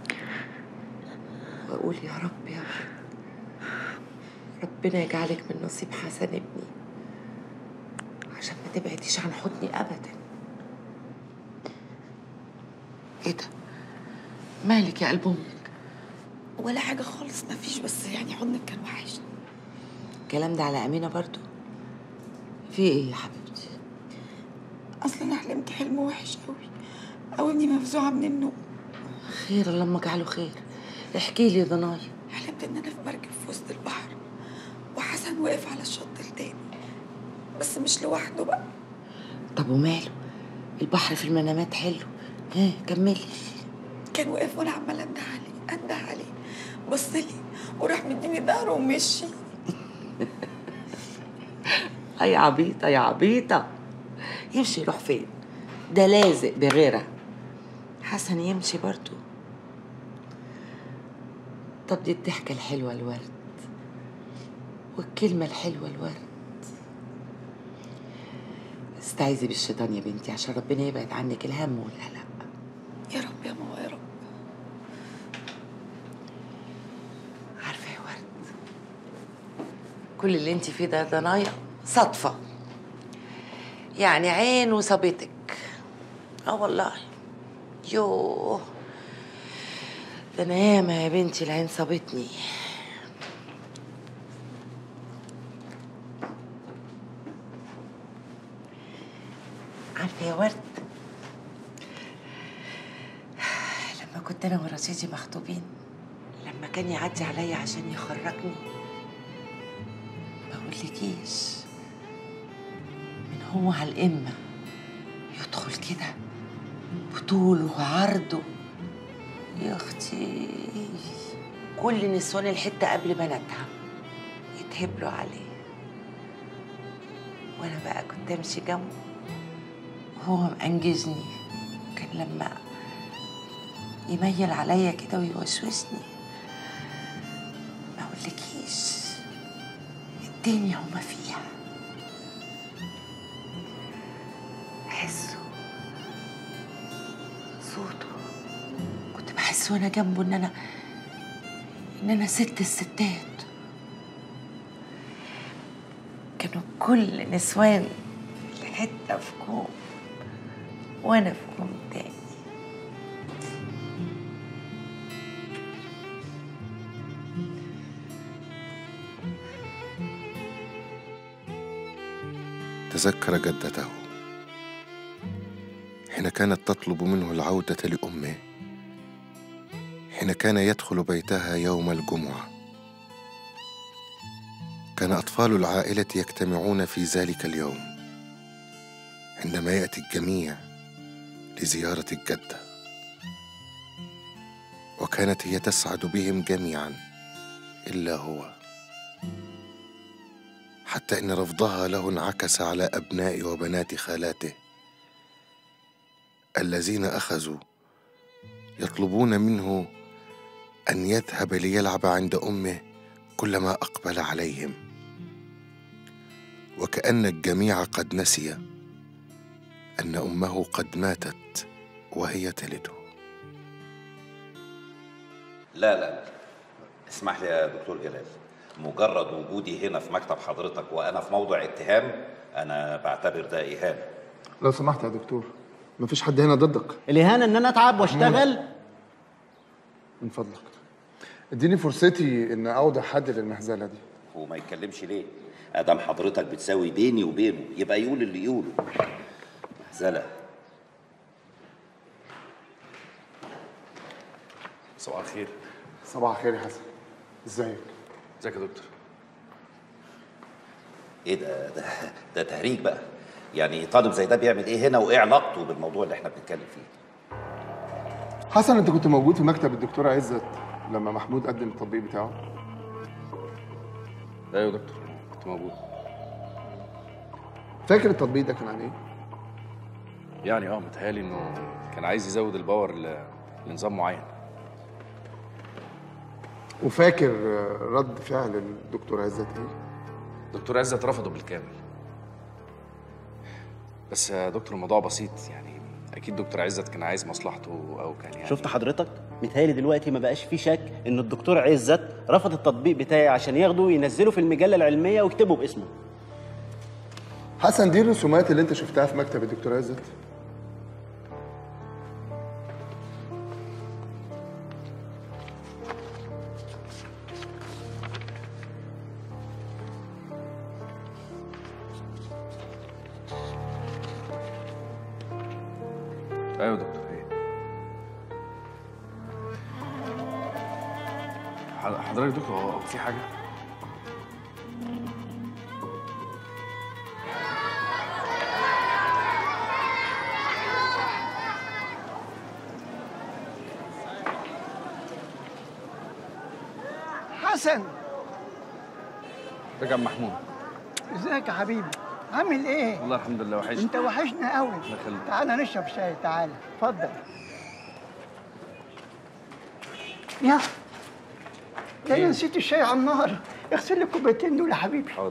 واقول يا رب يا ولد ربنا يجعلك من نصيب حسن ابني عشان ما تبعديش عن حضني ابدا. ايه ده؟ مالك يا قلب امك؟ ولا حاجه خالص، مفيش، بس يعني حضنك كان وحشني. الكلام ده على امينه برضو؟ في ايه يا حبيبتي؟ اصل انا حلمت حلم وحش قوي او اني مفزوعه من النوم. خير اللهم اجعله خير. احكي لي يا ضنايا. حلمت ان انا في مركب في وسط البحر وحسن واقف على الشط التاني بس مش لوحده بقى. طب وماله؟ البحر في المنامات حلو. ها كملي. كان واقف وانا عماله انده عليه بص لي وراح مديني ظهره ومشي. يا عبيطه يا عبيطه، يمشي يروح فين؟ ده لازق بغيرها. حسن يمشي برضو. طب دي الضحكه الحلوه الورد والكلمه الحلوه الورد. استعيذي بالشيطان يا بنتي عشان ربنا يبعد عنك الهم والقلق. يا رب يا ماما يا رب. عارفه يا ورد، كل اللي انت فيه ده ضنايا صدفه، يعني عين وصابتك. والله يوه، ده انا ياما يا بنتي العين صابتني. عارفه يا ورد، لما كنت انا ورشيدي مخطوبين، لما كان يعدي عليا عشان يخرجني، ما اقولكيش من هو على القمه يدخل كده بطوله وعرضه. يا اختي كل نسوان الحته قبل بناتها يتهبلوا عليه، وانا بقى كنت امشي جنبه وهو مأنجزني. كان لما يميل عليا كده ويوسوسني ما اقولكيش الدنيا وما فيها. احسه، صوته، كنت بحس وانا جنبه ان انا ست الستات. كانوا كل نسوان الحته في كوم وانا في كوم تاني. تذكر جدته حين كانت تطلب منه العودة لأمه، حين كان يدخل بيتها يوم الجمعة. كان أطفال العائلة يجتمعون في ذلك اليوم عندما يأتي الجميع لزيارة الجدة، وكانت هي تسعد بهم جميعا إلا هو، حتى إن رفضها له انعكس على أبناء وبنات خالاته الذين أخذوا يطلبون منه أن يذهب ليلعب عند أمه كلما أقبل عليهم، وكأن الجميع قد نسي أن أمه قد ماتت وهي تلده. لا اسمح لي يا دكتور جلال، مجرد وجودي هنا في مكتب حضرتك وأنا في موضع اتهام أنا بعتبر ده إهانة. لو سمحت يا دكتور، مفيش حد هنا ضدك. الإهانة إن أنا أتعب وأشتغل؟ من فضلك اديني فرصتي إن أوضع حد للمهزلة دي. وما يتكلمش ليه؟ ادام حضرتك بتساوي بيني وبينه يبقى يقول اللي يقوله. مهزله. صباح الخير. صباح الخير يا حسن، ازيك؟ ازيك يا دكتور؟ ايه ده تهريج بقى. يعني طالب زي ده بيعمل ايه هنا وايه علاقته بالموضوع اللي احنا بنتكلم فيه؟ حسن، انت كنت موجود في مكتب الدكتوره عزت لما محمود قدم التطبيق بتاعه؟ ايوه يا دكتور كنت موجود. فاكر التطبيق ده كان عن ايه؟ يعني متهيألي انه كان عايز يزود الباور لنظام معين. وفاكر رد فعل الدكتور عزت ايه؟ دكتور عزت رفضه بالكامل. بس يا دكتور الموضوع بسيط، يعني اكيد دكتور عزت كان عايز مصلحته او كان يعني. شفت حضرتك؟ متهيألي دلوقتي ما بقاش في شك ان الدكتور عزت رفض التطبيق بتاعي عشان ياخده وينزله في المجله العلميه ويكتبه باسمه. حسن، دي الرسومات اللي انت شفتها في مكتب الدكتور عزت؟ ايوه يا دكتور. ايه حضرتك يا دكتور؟ هو في حاجه؟ حسن، ازيك يا عم محمود؟ ازيك يا حبيبي؟ عامل ايه؟ والله الحمد لله وحشني. انت وحشنا قوي. الله يخليك. تعالى نشرب شاي، تعالى اتفضل. يا انا نسيت الشاي على النار، اغسل لي الكوبايتين دول يا حبيبي. حاضر.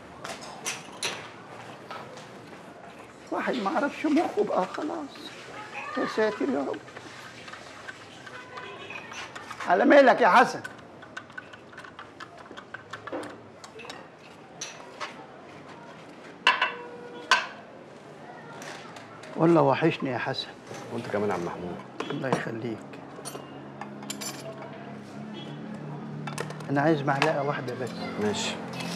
واحد ما عرفش مخه بقى خلاص. يا ساتر يا رب. على مالك يا حسن؟ والله وحشني يا حسن. وانت كمان يا عم محمود. الله يخليك. انا عايز معلقه واحده بس. ماشي.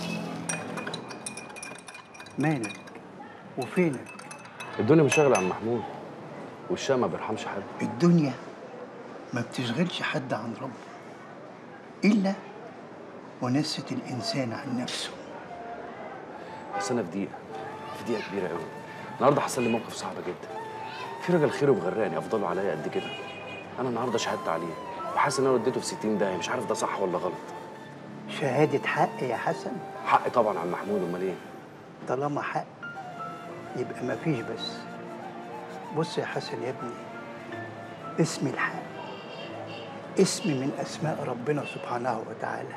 مالك وفينك؟ الدنيا مش شاغله يا عم محمود، والشقة ما بيرحمش حد. الدنيا ما بتشغلش حد عن ربه الا ونست الانسان عن نفسه. بس انا في دقيقه كبيره قوي. النهارده حصل لي موقف صعب جدا. في راجل خيره مغرقني، افضله عليا قد كده. انا النهارده شهدت عليه وحاسس ان انا وديته في 60 داهيه، مش عارف ده صح ولا غلط. شهاده حق يا حسن؟ حق طبعا يا عم محمود، امال ايه؟ طالما حق يبقى مفيش بس. بص يا حسن يا ابني، اسم الحق اسم من اسماء ربنا سبحانه وتعالى.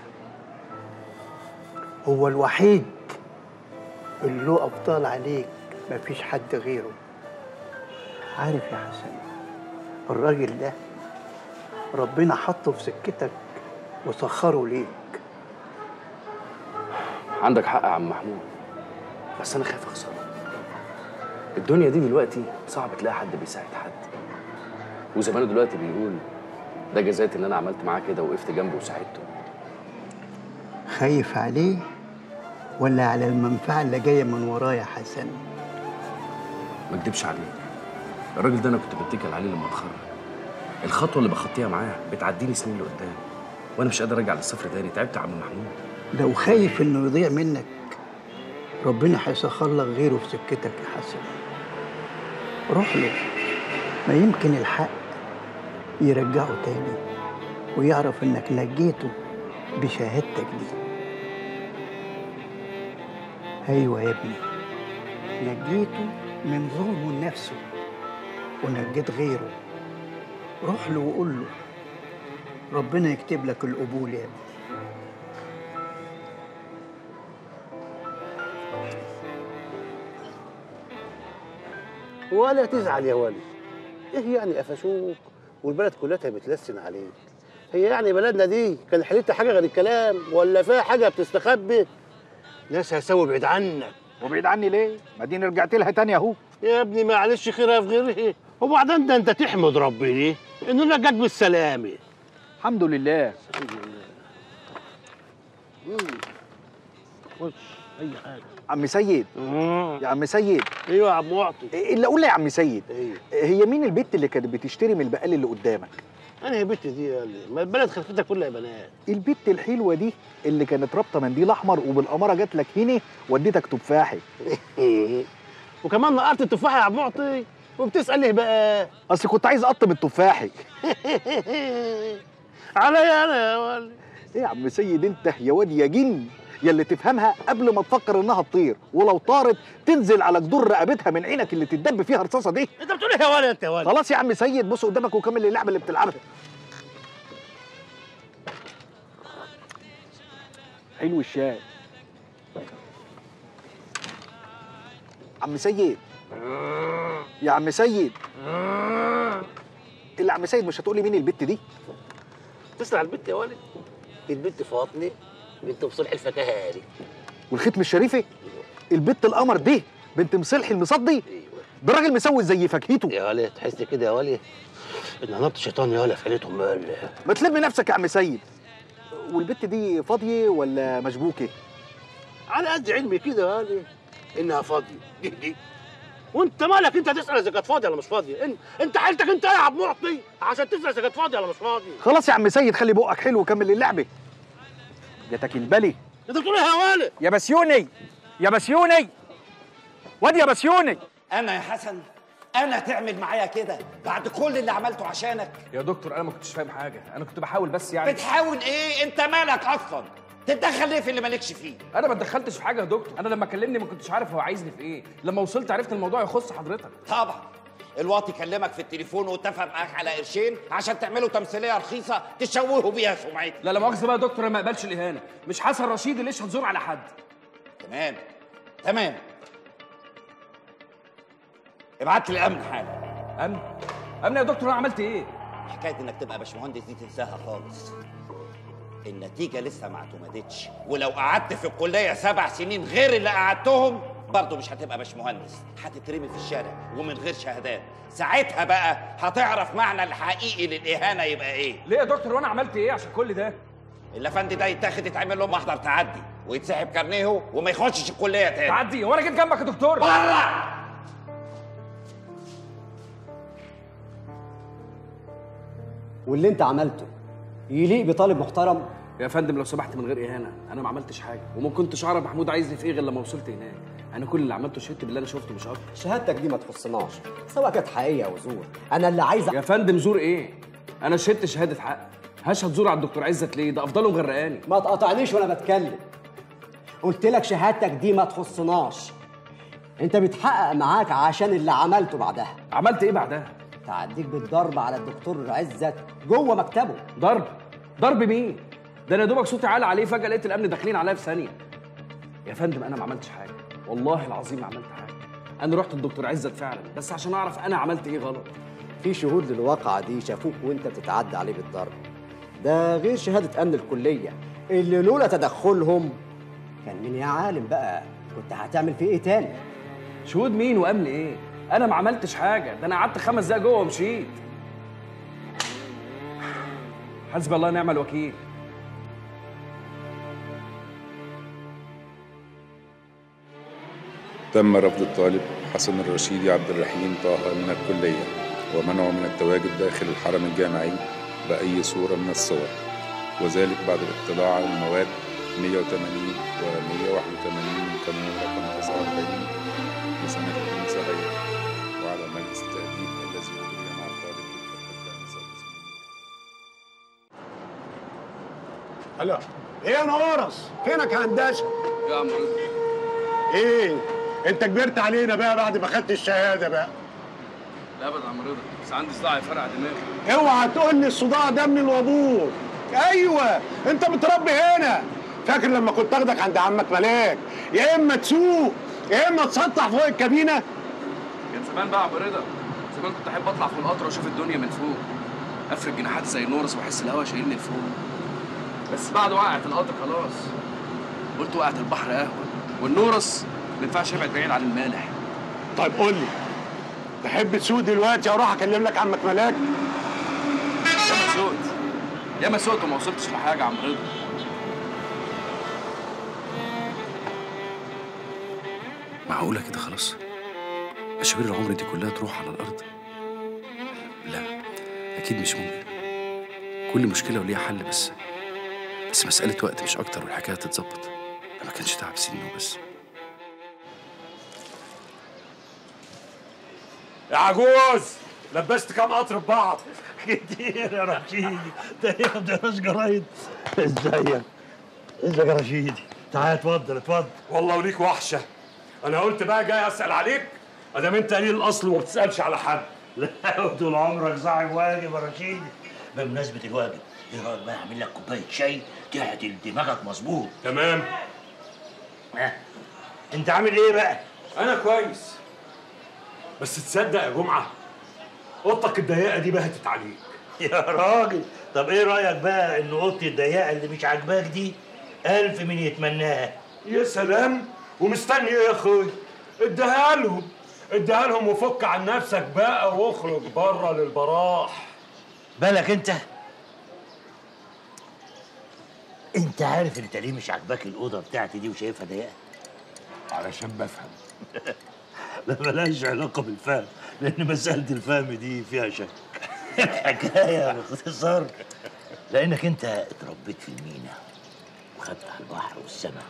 هو الوحيد اللي له ابطال عليك، مفيش حد غيره. عارف يا حسن، الراجل ده ربنا حطه في سكتك وسخره ليك. عندك حق يا عم محمود، بس انا خايف اخسره. الدنيا دي دلوقتي صعب تلاقي حد بيساعد حد، وزمانه دلوقتي بيقول ده جزاتي ان انا عملت معاه كده وقفت جنبه وساعدته. خايف عليه ولا على المنفعه اللي جايه من وراه يا حسن؟ ما اكدبش عليك، الراجل ده انا كنت بتكل عليه لما اتخرج. الخطوه اللي بخطيها معاه بتعديني سنين لقدام، وانا مش قادر ارجع للصفر تاني. تعبت يا عم محمود. لو خايف انه يضيع منك، ربنا هيسخر لك غيره في سكتك يا حسن. روح له، ما يمكن الحق يرجعه تاني ويعرف انك نجيته بشهادتك دي. ايوه يا ابني، نجيته من ظلمه لنفسه ونجيت غيره. روح له وقول له ربنا يكتب لك القبول يا ابني. ولا تزعل يا ولي. ايه يعني قفشوك والبلد كلها بتلسن عليك؟ هي يعني بلدنا دي كان حليتها حاجه غير الكلام ولا فيها حاجه بتستخبي؟ ناس هيسوي بعيد عنك. وبعيد عني ليه؟ ما دي رجعت لها تاني اهو. يا ابني معلش خيرها في غيره. وبعدين ده انت تحمد ربنا انه نجاك بالسلامه. الحمد لله. الحمد لله. خش اي حاجه. عم سيد. يا عم سيد. ايوه يا عم معطي. اللي اقول لي يا عم سيد، ايوه، هي مين البت اللي كانت بتشتري من البقال اللي قدامك؟ انا يا بت دي ما البلد خلفتها كلها بنات. البت الحلوه دي اللي كانت رابطه منديل احمر وبالاماره جات لك هنا وديتك تفاحي. وكمان نقرت التفاحه يا عم معطي وبتسال ليه بقى؟ اصل كنت عايز اقطم التفاحي. عليا انا يا ولد. ايه يا عم سيد انت يا واد يا جن، يلي تفهمها قبل ما تفكر انها تطير، ولو طارت تنزل على جدور رقبتها من عينك اللي تتدب فيها الرصاصه دي. انت بتقول ايه يا ولد انت يا ولد؟ خلاص يا عم سيد، بص قدامك وكمل اللعبه اللي بتلعبها. حلو الشاي. عم سيد. يا عم سيد. اللي عم سيد مش هتقولي مين البت دي؟ تسمع البت يا ولد؟ دي البت فاطمه بنت مصلح الفكهاني. والختم الشريفه؟ البت القمر دي بنت مصلحي المصدي؟ ده راجل مسوي زي فاكهته. يا ولد تحس كده يا ولد ان نبض شيطان يا ولد في عيلتهم بقى. ما تلم نفسك يا عم سيد. والبت دي فاضيه ولا مشبوكه؟ على قد علمي كده يا ولد انها فاضيه. دي وانت مالك انت تسال اذا كانت فاضيه ولا مش فاضيه؟ انت حالتك انت يا عبد معطي عشان تسال اذا كانت فاضيه ولا مش فاضيه. خلاص يا عم سيد، خلي بقك حلو وكمل اللعبه. جاتك البلي. انت بتقول ايه يا والد؟ يا بسيوني يا بسيوني، واد يا بسيوني. انا يا حسن، انا تعمل معايا كده بعد كل اللي عملته عشانك؟ يا دكتور انا ما كنتش فاهم حاجه، انا كنت بحاول بس يعني. بتحاول ايه؟ انت مالك اصلا؟ تتدخل ليه في اللي مالكش فيه؟ انا ما اتدخلتش في حاجه يا دكتور، انا لما كلمني ما كنتش عارف هو عايزني في ايه، لما وصلت عرفت الموضوع يخص حضرتك. طبعا الواطي كلمك في التليفون واتفق معاك على قرشين عشان تعملوا تمثيليه رخيصه تشوهوا بيها سمعتي. لا مؤاخذه بقى يا دكتور، انا ما اقبلش الاهانه، مش حسن رشيد اللي يشهد زور على حد. تمام ابعت لي الامن حالا. امن يا دكتور؟ انا عملت ايه؟ حكايه انك تبقى باشمهندس دي تنساها خالص، النتيجه لسه ما اعتمدتش، ولو قعدت في الكليه 7 سنين غير اللي قعدتهم برضه مش هتبقى باشمهندس، هتترمي في الشارع ومن غير شهادات، ساعتها بقى هتعرف معنى الحقيقي للاهانه يبقى ايه. ليه يا دكتور وانا عملت ايه عشان كل ده؟ الافندي ده يتاخد يتعمل له محضر تعدي ويتسحب كارنيه وما يخشش الكليه تاني. تعدي؟ وانا جيت جنبك يا دكتور؟ بره! واللي انت عملته يليق بطالب محترم؟ يا فندم لو سمحت من غير اهانه، انا ما عملتش حاجه وما كنتش اعرف محمود عايزني في ايه غير لما وصلت هناك. انا كل اللي عملته شهدت باللي انا شفته مش اكتر. شهادتك دي ما تخصناش سواء كانت حقيقيه او زور، انا اللي عايز يا فندم زور ايه؟ انا شهدت شهاده حق، هشهد زور على الدكتور عزت ليه؟ ده افضلهم غرقاني. ما تقاطعنيش وانا بتكلم، قلت لك شهادتك دي ما تخصناش، انت بتحقق معاك عشان اللي عملته بعدها. عملت ايه بعدها؟ تعديك بالضرب على الدكتور عزت جوه مكتبه. ضرب مين؟ ده انا يا دوبك صوتي عالي عليه، فجاه لقيت الامن داخلين عليا في ثانيه. يا فندم انا ما عملتش حاجه، والله العظيم ما عملت حاجه، انا رحت الدكتور عزت فعلا بس عشان اعرف انا عملت ايه غلط. في شهود للواقعه دي شافوك وانت بتتعدى عليه بالضرب، ده غير شهاده امن الكليه اللي لولا تدخلهم كان من يا عالم بقى كنت هتعمل فيه ايه تاني. شهود مين وامن ايه؟ انا ما عملتش حاجه، ده انا قعدت 5 دقايق جوه ومشيت. حسبي الله ونعم الوكيل. تم رفض الطالب حسن الرشيدي عبد الرحيم طه من الكلية ومنعه من التواجد داخل الحرم الجامعي بأي صورة من الصور، وذلك بعد الاطلاع على المواد 180 و 181 من قانون رقم 49 لسنة 2007 وعلى مجلس التأديب الذي أجري مع الطالب بالفترة الخامسة والتسعين. هلا ايه يا نورس؟ فينك يا هندسه؟ يا عم رضا ايه؟ انت كبرت علينا بقى بعد ما خدت الشهاده بقى. لا ابدا يا عم رضا، بس عندي صداع يفرقع دماغي. اوعى تقول لي الصداع ده من الوابور. ايوه انت متربي هنا. فاكر لما كنت اخدك عند عمك ملاك يا اما تسوق يا اما تسطح فوق الكابينه؟ كان زمان بقى يا عم رضا، زمان كنت احب اطلع في القطر واشوف الدنيا من فوق، افرد جناحاتي زي النورس واحس الهوا شايلني لفوق. بس بعد وقعت القطر خلاص قلت وقعت البحر اهون، والنورس ما ينفعش يبعد بعيد عن المالح. طيب قول لي تحب تسوق دلوقتي اروح اكلم لك عمك ملاك؟ ياما سوقت وما وصلتش لحاجه يا عم رضا. معقوله كده خلاص؟ مشاوير العمر دي كلها تروح على الارض؟ لا اكيد مش ممكن، كل مشكله وليها حل، بس مساله وقت مش اكتر والحكايه تتظبط. ده ما كانش تعب سنين وبس. يا عجوز لبست كام قطر ببعض؟ كتير يا رشيدي، ده ما بتقراش جرايد. ازيك يا رشيدي؟ تعال اتفضل. والله وليك وحشه. انا قلت بقى جاي اسال عليك ادام انت قليل الاصل وما بتسالش على حد. لا طول عمرك صاحب واجب يا رشيدي. بمناسبة الواجب، ايه رايك بقى اعمل لك كوباية شاي تعدل دماغك مظبوط؟ تمام. انت عامل ايه بقى؟ انا كويس، بس تصدق يا جمعه اوضتك الضيقه دي بهتت عليك. يا راجل طب ايه رايك بقى ان اوضتي الضيقه اللي مش عاجباك دي 1000 من يتمناها؟ يا سلام، ومستني ايه يا اخوي؟ اديها لهم وفك عن نفسك بقى واخرج بره للبراح. بالك انت عارف انت ليه مش عاجباك الاوضه بتاعتي دي وشايفها ضيقه؟ علشان بفهم. لا ملهاش علاقة بالفهم، لأن مسألة الفهم دي فيها شك. الحكاية باختصار لأنك أنت اتربيت في المينا وخدت على البحر والسماء.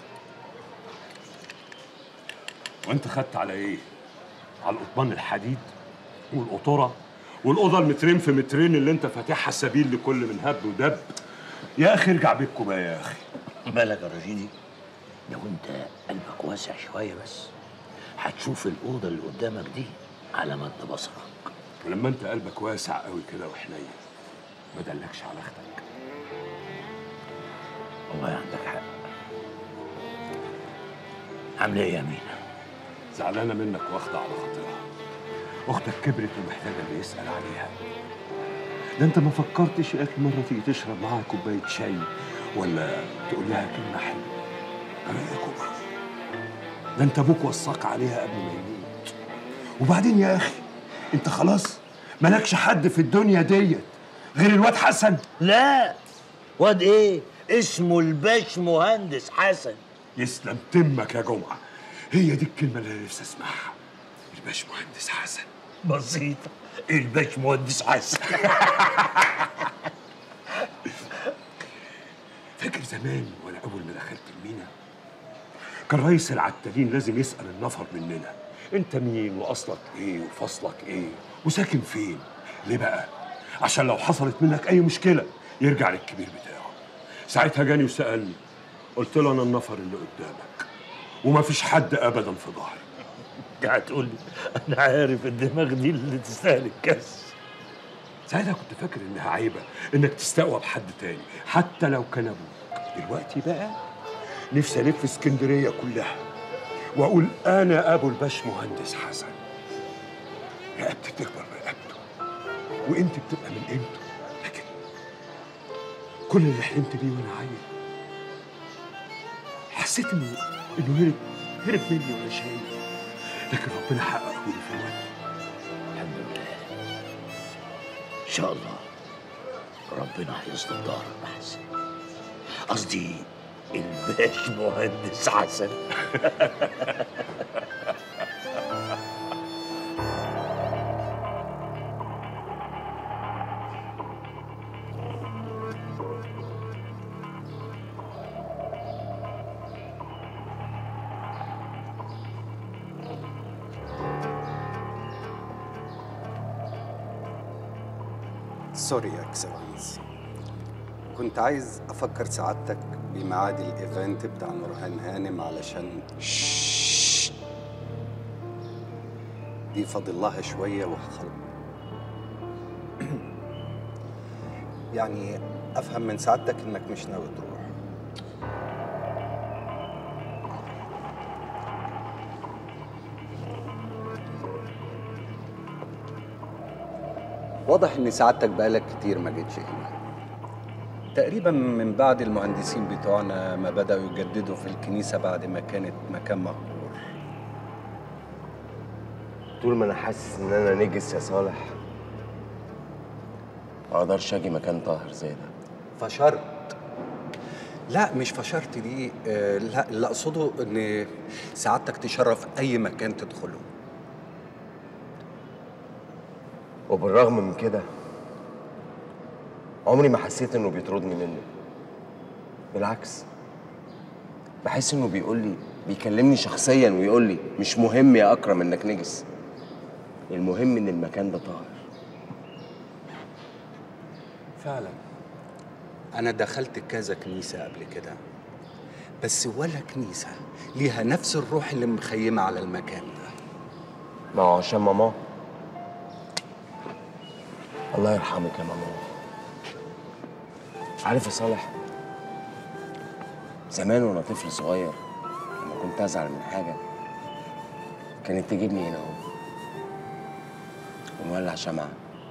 وانت خدت على ايه؟ على القضبان الحديد والقطوره والاوضه المترين في مترين اللي انت فاتحها سبيل لكل من هب ودب. يا اخي ارجع بيتكم بقى يا اخي. مالك يا رشيدي؟ لو أنت قلبك واسع شوية بس هتشوف الأوضة اللي قدامك دي على مد بصرك. ولما انت قلبك واسع قوي كده وحنين ما دلكش على اختك. والله عندك حق. عامله ايه يا مينا؟ زعلانه منك واخده على خاطرها. اختك كبرت ومحتاجه اللي يسال عليها. ده انت ما فكرتش يا اخي مره تيجي تشرب معاها كوبايه شاي ولا تقول لها كلمه حلوه. انا يا كوبا، ده انت ابوك وصاك عليها قبل ما يموت. وبعدين يا اخي انت خلاص مالكش حد في الدنيا ديت غير الواد حسن. لا، واد ايه؟ اسمه الباش مهندس حسن. يسلم تمك يا جمعه، هي دي الكلمه اللي انا نفسي اسمعها. الباش مهندس حسن. بسيطه، الباش مهندس حسن. فاكر زمان وانا اول ما دخلت المينا كان رئيس العتالين لازم يسال النفر مننا انت مين واصلك ايه وفصلك ايه وساكن فين. ليه بقى؟ عشان لو حصلت منك اي مشكله يرجع للكبير بتاعه. ساعتها جاني وسالني، قلت له انا النفر اللي قدامك ومفيش حد ابدا في ظهري. انت هتقول لي انا عارف الدماغ دي اللي تستاهل الكاس. ساعتها كنت فاكر انها عيبه انك تستقوى بحد تاني حتى لو كان ابوك. دلوقتي بقى نفسي الف اسكندريه كلها واقول انا ابو الباش مهندس حسن. رقبتي تكبر برقبته وقيمتي بتبقى من قيمته. لكن كل اللي حلمت بيه وانا عيل حسيت انه هرب مني وانا شايف، لكن ربنا حققه لي في الوقت. الحمد لله. ان شاء الله ربنا هيصلح ظهرك يا حسن. قصدي الباش مهندس حسن. سوري يا اكسلانس، كنت عايز افكر سعادتك بميعاد الايفنت بتاع نورهان هانم علشان دي فاضل لها شويه وهخلص. يعني افهم من سعادتك انك مش ناوي تروح. واضح ان سعادتك بقالك كتير ما جيتش هنا، تقريبا من بعد المهندسين بتوعنا ما بدأوا يجددوا في الكنيسة بعد ما كانت مكان مهجور. طول ما انا حاسس ان انا نجس يا صالح ما اقدرش اجي مكان طاهر زي ده. فشرت؟ لا مش فشرت دي، لا اللي اقصده ان سعادتك تشرف اي مكان تدخله. وبالرغم من كده عمري ما حسيت انه بيطردني منه. بالعكس بحس انه بيكلمني شخصيا ويقول لي مش مهم يا اكرم انك نجس، المهم ان المكان ده طاهر. فعلا انا دخلت كذا كنيسة قبل كده، بس ولا كنيسة ليها نفس الروح اللي مخيمة على المكان ده. ما هو عشان ماما، الله يرحمك يا ماما. عارف يا صالح، زمان وانا طفل صغير لما كنت ازعل من حاجه كانت تجيبني هنا اهو ونولع شمعه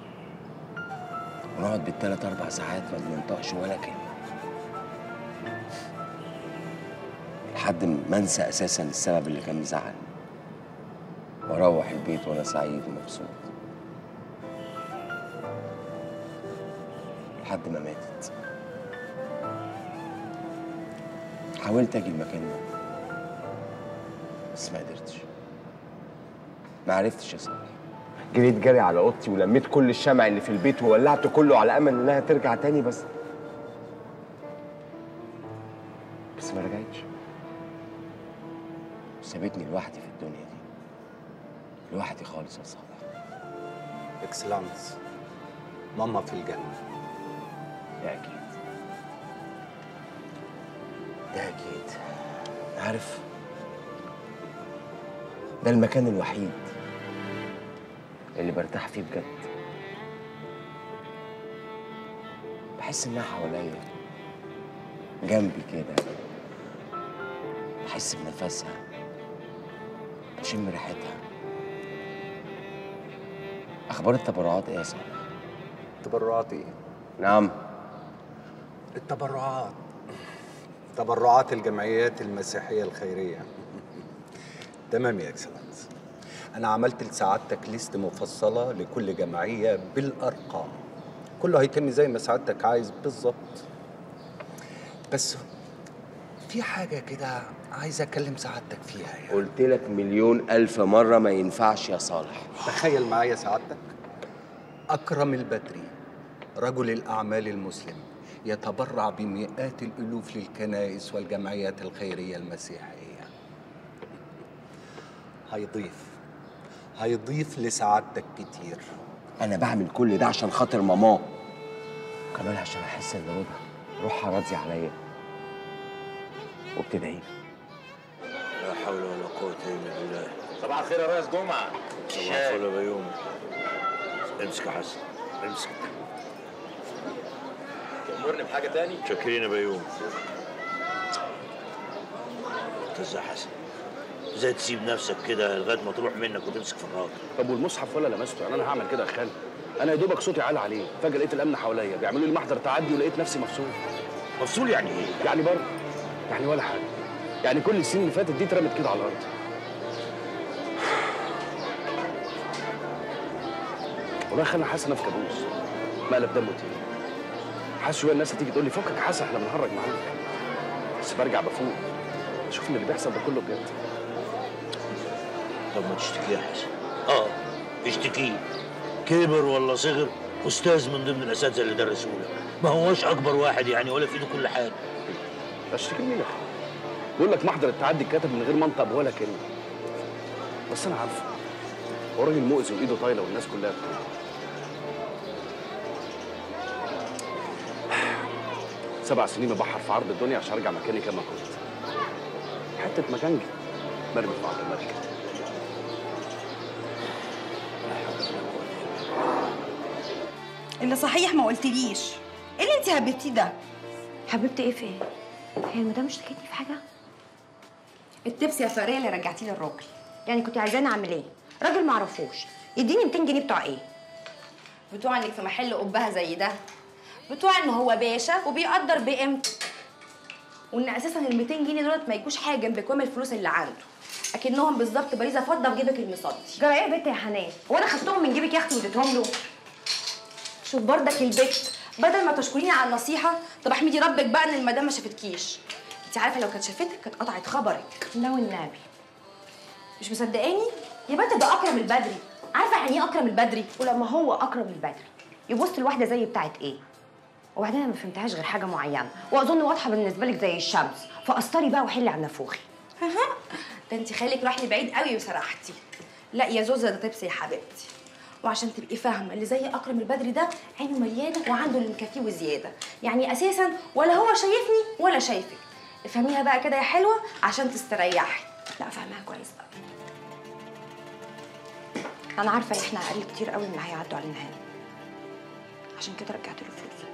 ونقعد بالثلاث اربع ساعات ما بننطقش ولا كلمه لحد ما انسى اساسا السبب اللي كان مزعلني واروح البيت وانا سعيد ومبسوط لحد ما ماتت. حاولت اجي المكان ده بس ما قدرتش. ما عرفتش يا صالح. جريت جري على اوضتي ولميت كل الشمع اللي في البيت وولعته كله على امل انها ترجع تاني، بس ما رجعتش. سابتني لوحدي في الدنيا دي، لوحدي خالص يا صالح. اكسلانس، ماما في الجنة. ده أكيد، ده أكيد. عارف، ده المكان الوحيد اللي برتاح فيه بجد. بحس إنها حواليا جنبي كده، بحس بنفسها، بشم ريحتها. أخبار التبرعات إيه يا صالح؟ تبرعات إيه؟ نعم، تبرعات الجمعيات المسيحية الخيرية. تمام يا اكسلانس. أنا عملت لسعادتك ليست مفصلة لكل جمعية بالأرقام. كله هيتم زي ما سعادتك عايز بالظبط. بس في حاجة كده عايز أكلم سعادتك فيها يعني. قلت لك 1,000,000 مرة ما ينفعش يا صالح. تخيل معايا سعادتك، أكرم البدري رجل الأعمال المسلم يتبرع بمئات الألوف للكنائس والجمعيات الخيرية المسيحية. هيضيف لسعادتك كتير. أنا بعمل كل ده عشان خاطر ماما، وكمان عشان أحس إن رضا روحها راضية عليا وبتدعي. لا حول ولا قوة إلا بالله. صباح الخير يا ريس جمعة. صباح الفل يا بيومي. امسك يا حسن، امسك. تأمرني بحاجة تاني؟ شاكرين يا بيومي. انت ازاي يا حسن؟ ازاي تسيب نفسك كده لغايه ما تروح منك وتمسك في الراجل؟ طب والمصحف ولا لمسته؟ يعني انا هعمل كده يا خالد؟ انا يا دوبك صوتي عالي عليه، فجاه لقيت الامن حواليا بيعملوا لي محضر تعدي ولقيت نفسي مفصول. مفصول يعني ايه؟ يعني برضه يعني ولا حاجه، يعني كل السنين اللي فاتت دي اترمت كده على الارض. والله خلاني حاسس انا في كابوس، مقلب دمه تقيل. حاسس شويه الناس هتيجي تقول لي فكك يا حسن احنا بنهرج معاك، بس برجع بفوق اشوف ان اللي بيحصل ده كله بجد. طب ما تشتكيه يا حسن. اشتكيه. كبر ولا صغر، استاذ من ضمن الاساتذه اللي درسوا لك، ما هوش اكبر واحد يعني ولا في ايده كل حاجه. اشتكي مين يا اخي؟ بقول لك محضر التعدي اتكتب من غير منطق ولا كلمه. بس انا عارفه هو راجل مؤذي وايده طايله والناس كلها بتقول. 7 سنين مبحر في عرض الدنيا عشان ارجع مكاني كما كنت. حته مكانجي مرمي في عرض الملك. اللي صحيح ما قلتليش ايه اللي انت هببتيه ده؟ حبيبتي ايه في ايه؟ هي المدام اشتكتني في حاجه؟ التبس يا فقريه اللي رجعتيه للراجل. يعني كنت عايزاني اعمل ايه؟ راجل ما اعرفوش يديني 200 جنيه بتوع ايه؟ بتوع انك في محل قبها زي ده، بتوع ان هو باشا وبيقدر بقيمته، وان اساسا ال 200 جنيه دولت ما يجوش حاجه جنب كوم الفلوس اللي عنده، اكنهم بالظبط باريزه فضه في جيبك المصدي. جرى ايه يا بنت يا حنان؟ هو انا خدتهم من جيبك يا اختي واديتهم له؟ شوف بردك البت، بدل ما تشكريني على النصيحه طب احمدي ربك بقى ان المدام ما شافتكيش. انت عارفه لو كانت شافتك كانت قطعت خبرك. لا والنبي. مش مصدقاني؟ يا بنت ده اكرم البدري. عارفه يعني ايه اكرم البدري؟ ولما هو اكرم البدري يبص لواحده زي بتاعت ايه؟ وبعدين انا ما فهمتهاش غير حاجه معينه واظن واضحه بالنسبه لك زي الشمس، فقسطري بقى وحلي عن نافوخي. ده انت خالك راح لبعيد قوي وسرحتي. لا يا زوزه ده تبسي يا حبيبتي. وعشان تبقي فاهمه اللي زي اكرم البدري ده عينه مليانه وعنده اللي مكفيه وزياده، يعني اساسا ولا هو شايفني ولا شايفك. افهميها بقى كده يا حلوه عشان تستريحي. لا فاهمها كويس بقى. انا عارفه ان احنا اقل كتير قوي من اللي هيعدوا علينا هنا، عشان كده رجعت له فلوسه.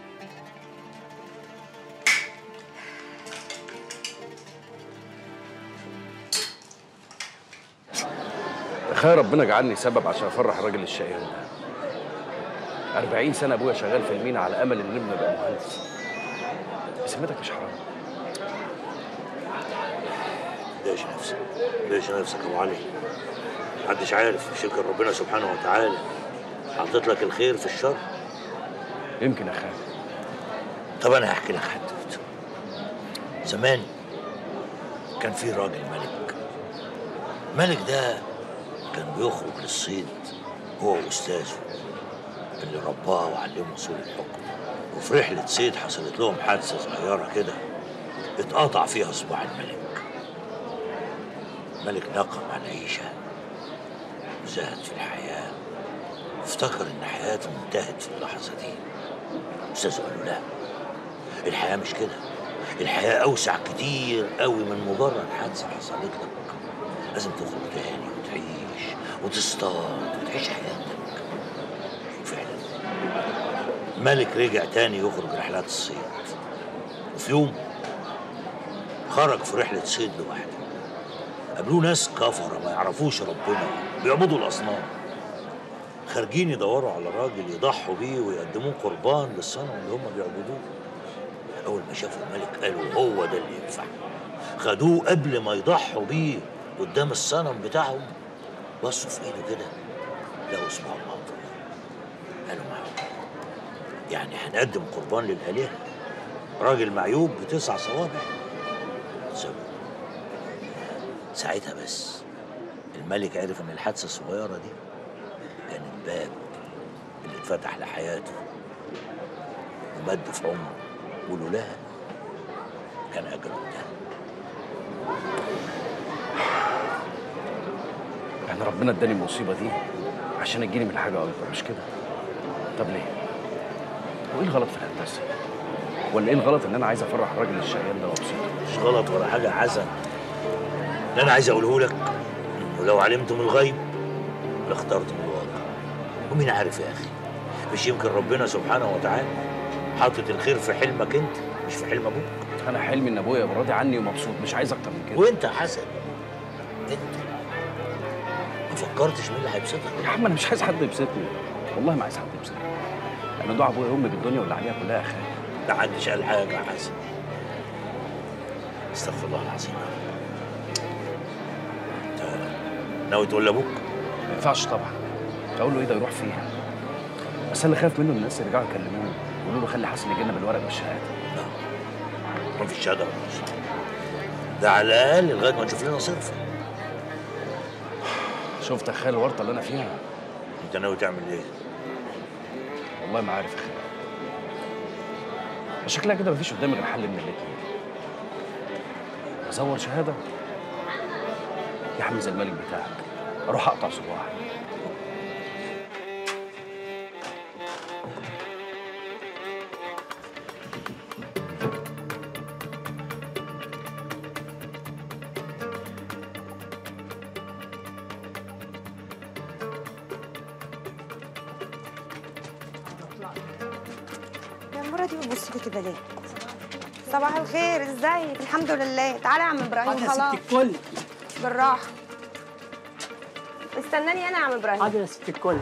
تخيل ربنا جعلني سبب عشان افرح الراجل الشقيان ده. 40 سنه ابويا شغال في المينا على امل ان ابني يبقى مهندس. بسمتك مش حرام؟ دايش نفسك، دايش نفسك يا ابو علي. محدش عارف شكر ربنا سبحانه وتعالى حاطط لك الخير في الشر. يمكن يا خالد. طب انا هحكي لك حدوته. زمان كان في راجل ملك. الملك ده كان بيخرج للصيد هو واستاذه اللي رباه وعلمه اصول الحكم، وفي رحله صيد حصلت لهم حادثه صغيره كده اتقطع فيها صباع الملك. الملك نقم عن عيشه وزهد في الحياه، افتكر ان حياته انتهت في اللحظه دي. استاذه قال له لا، الحياه مش كده، الحياه اوسع كتير قوي من مجرد حادثه حصلت لك. لازم تخرج تاني وتعيش وتصطاد وتعيش حياتك. وفعلا الملك رجع تاني يخرج رحلات الصيد، وفي يوم خرج في رحله صيد لوحده. قابلوه ناس كفره ما يعرفوش ربنا، بيعبدوا الاصنام، خارجين يدوروا على راجل يضحوا بيه ويقدموه قربان للصنم اللي هم بيعبدوه. اول ما شافوا الملك قالوا هو ده اللي ينفع. خدوه قبل ما يضحوا بيه قدام الصنم بتاعهم، بصوا في ايده كده لقوا صباعه مقطوع. قالوا معقول يعني هنقدم قربان للآلهة؟ راجل معيوب ب9 صوابع. سابوه. ساعتها بس الملك عرف ان الحادثه الصغيره دي كان الباب اللي اتفتح لحياته ومد في عمره، ولولاها كان اجله انتهى. يعني ربنا اداني المصيبه دي عشان تجيني من حاجه اكبر، مش كده؟ طب ليه؟ وايه الغلط في الهندسه؟ ولا ايه الغلط ان انا عايز افرح الراجل الشقيان ده وابسطه؟ مش غلط ولا حاجه يا حسن. اللي انا عايز اقوله لك انه لو علمتم الغيب لاخترتم الواقع. ومين عارف يا اخي، مش يمكن ربنا سبحانه وتعالى حاطط الخير في حلمك انت مش في حلم ابوك؟ انا حلمي ان ابويا يبقى راضي عني ومبسوط، مش عايز اكتر من كده. وانت يا حسن انت ما فكرتش مين اللي هيبسطك؟ يا عم انا مش عايز حد يبسطني، والله ما عايز حد يبسطني. انا دعاء ابويا وامي بالدنيا واللي عليها كلها يا خالد. لا محدش قال حاجه يا حسن. استغفر الله العظيم. انت ناوي تقول لابوك؟ ما ينفعش طبعا. اقول له ايه ده يروح فيها؟ بس انا خايف منه الناس يرجعوا يكلموه يقولوا له خلي حسن يجي لنا بالورق والشهاده. لا ما فيش شهاده ولا نص. ده على الاقل لغايه ما نشوف لنا صرفه. شفت يا خال الورطه اللي انا فيها؟ انت ناوي تعمل ايه؟ والله ما عارف يا خال. شكلها كده مفيش قدامي غير حل من الاتنين. ازور شهاده يا عم زي الملك بتاعك، اروح اقطع صباعي. المرة دي بتبص لي كده ليه؟ صباح الخير، ازيك؟ الحمد لله. تعالى يا عم ابراهيم. حاضر يا خلاص ست الكل. بالراحة. استناني انا يا عم ابراهيم. حاضر يا ست الكل.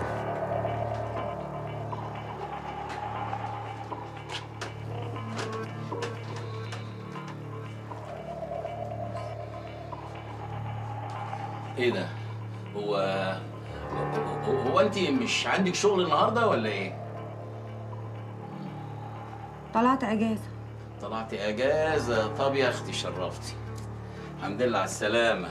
ايه ده؟ هو انت مش عندك شغل النهارده ولا ايه؟ طلعت اجازة. طلعت اجازه؟ طب يا اختي شرفتي. الحمد لله على السلامه.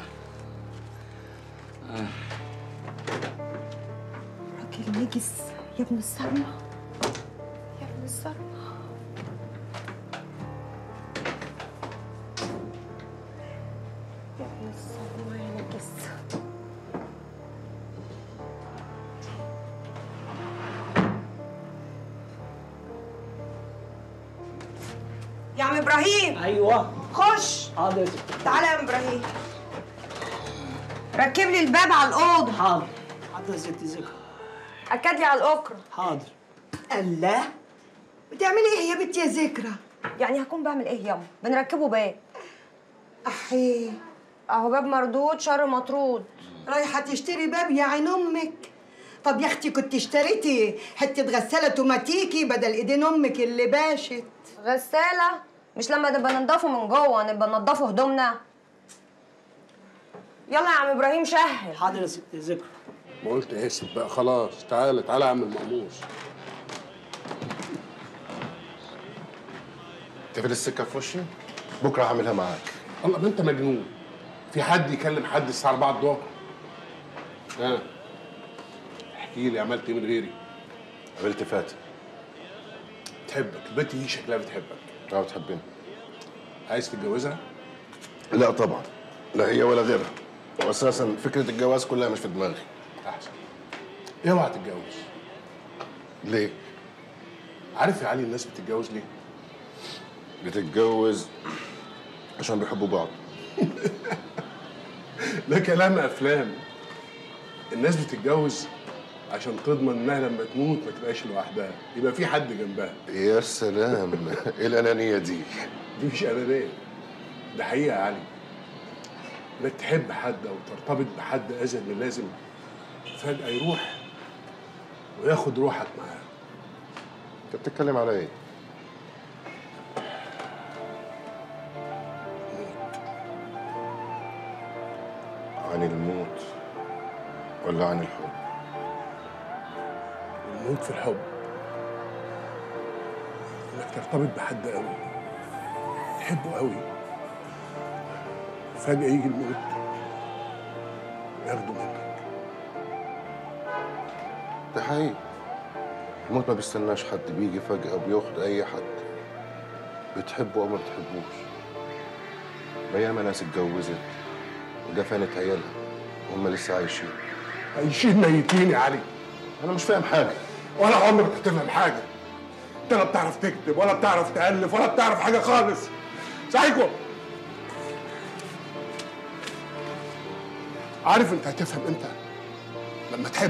راجل نجس يا ابن الصرمة، يا ابن الصرمة. يا ابن الصرمة يا نجس. يا عم ابراهيم. ايوه خش. حاضر يا ست. تعالى يا ابراهيم، ركب لي الباب على الاوضه. حاضر حاضر يا ست ذكرى. اكد لي على الاكرة. حاضر. الله، بتعملي ايه يا بنتي يا ذكرى؟ يعني هكون بعمل ايه ياما؟ بنركبه باب. احيه، اهو باب مردود شر مطرود. رايحه تشتري باب يا عين امك؟ طب يا اختي كنت اشتريتي حته غساله اوتوماتيكي بدل ايدين امك اللي باشت. غساله؟ مش لما نبقى ننضفه من جوه نبقى ننضفه هدومنا؟ يلا يا عم ابراهيم شهر. حاضر يا ست ذكرى. ما قلت اسف بقى خلاص. تعالى تعالى يا عم المأموس. تقفل السكه في وشي؟ بكره هعملها معاك. الله، ما انت مجنون. في حد يكلم حد الساعه 4 الظهر؟ احكي لي عملت ايه من غيري؟ قابلت فاتن. تحبك، البنت دي شكلها بتحبك. بتحبني. عايز تتجوزها؟ لا طبعا، لا هي ولا غيرها، واساسا فكره الجواز كلها مش في دماغي. احسن. اوعى تتجوز. ليه؟ عارف يا علي الناس بتتجوز ليه؟ بتتجوز عشان بيحبوا بعض. ده كلام افلام. الناس بتتجوز عشان تضمن انها لما تموت ما تبقاش لوحدها، يبقى في حد جنبها. يا سلام، ايه الانانيه دي؟ دي مش انانيه، ده حقيقه يا علي. انك تحب حد او ترتبط بحد ازيد من اللازم، فجاه يروح وياخد روحك معاه. انت بتتكلم على ايه؟ عن الموت ولا عن الحب؟ الموت في الحب، انك ترتبط بحد قوي تحبه قوي، فجأة يجي الموت وياخده منك. ده حقيقي، الموت ما بيستناش حد، بيجي فجأة وبياخد أي حد بتحبه أو ما بتحبوش. ما ياما ناس اتجوزت ودفنت عيالها وهم لسه عايشين. عايشين ميتين يا علي. أنا مش فاهم حاجة. ولا عمرك هتفهم حاجة. أنت لا بتعرف تكتب ولا بتعرف تألف ولا بتعرف حاجة خالص. سايكو. عارف أنت هتفهم إمتى؟ لما تحب.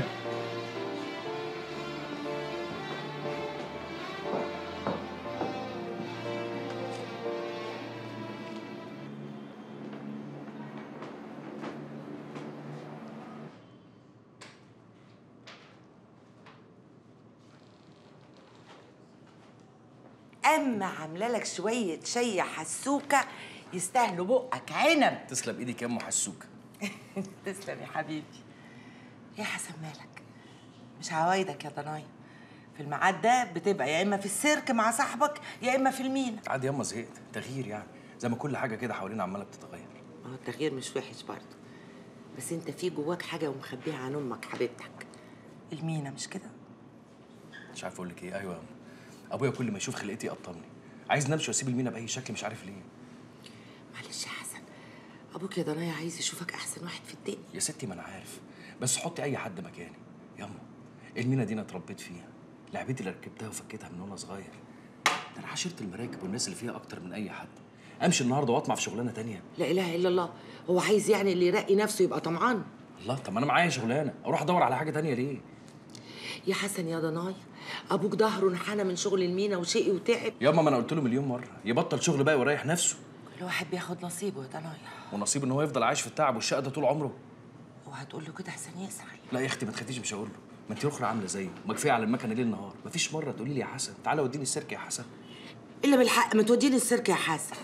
اما عامله لك شويه شاي حسوكه يستاهلوا بقك عنب. تسلم ايدك يا ام حسوكه. تسلم يا حبيبي. يا حسن مالك؟ مش عوايدك يا ضنايا. في الميعاد ده بتبقى يا اما في السيرك مع صاحبك يا اما في المينا. عادي ياما، زهقت. تغيير يعني، زي ما كل حاجه كده حوالينا عماله بتتغير. ما هو التغيير مش وحش برضه، بس انت في جواك حاجه ومخبيها عن امك حبيبتك. المينا مش كده؟ مش عارف اقول لك ايه. ايوه يا أم. ابويا كل ما يشوف خلقتي يقطمني، عايز نمشي واسيب المينا باي شكل، مش عارف ليه. معلش يا حسن، ابوك يا ضنايا عايز يشوفك احسن واحد في الدنيا. يا ستي ما انا عارف، بس حطي اي حد مكاني. ياما المينا دي انا اتربيت فيها، لعبتي اللي ركبتها وفكيتها من وانا صغير. ده انا عاشرت المراكب والناس اللي فيها اكتر من اي حد. امشي النهارده واطمع في شغلانه تانية؟ لا اله الا الله. هو عايز يعني اللي يرقي نفسه يبقى طمعان؟ الله، طب ما انا معايا شغلانه، اروح ادور على حاجه تانية ليه؟ يا حسن يا ضنايا، ابوك ظهره انحنى من شغل المينا وشقي وتعب. ياما ما انا قلت له مليون مره يبطل شغل بقى ويريح نفسه. كل واحد بياخد نصيبه يا ضنايا. ونصيب ان هو يفضل عايش في التعب والشقه ده طول عمره. وهتقول له كده احسن يزعل. لا يا اختي ما تخافيش، مش هقول له. ما انت اخرى عامله زيه، ما كفايه على المكنه ليل نهار. مفيش مره تقولي لي يا حسن تعالى وديني السيرك يا حسن. الا بالحق ما توديني السيرك يا حسن.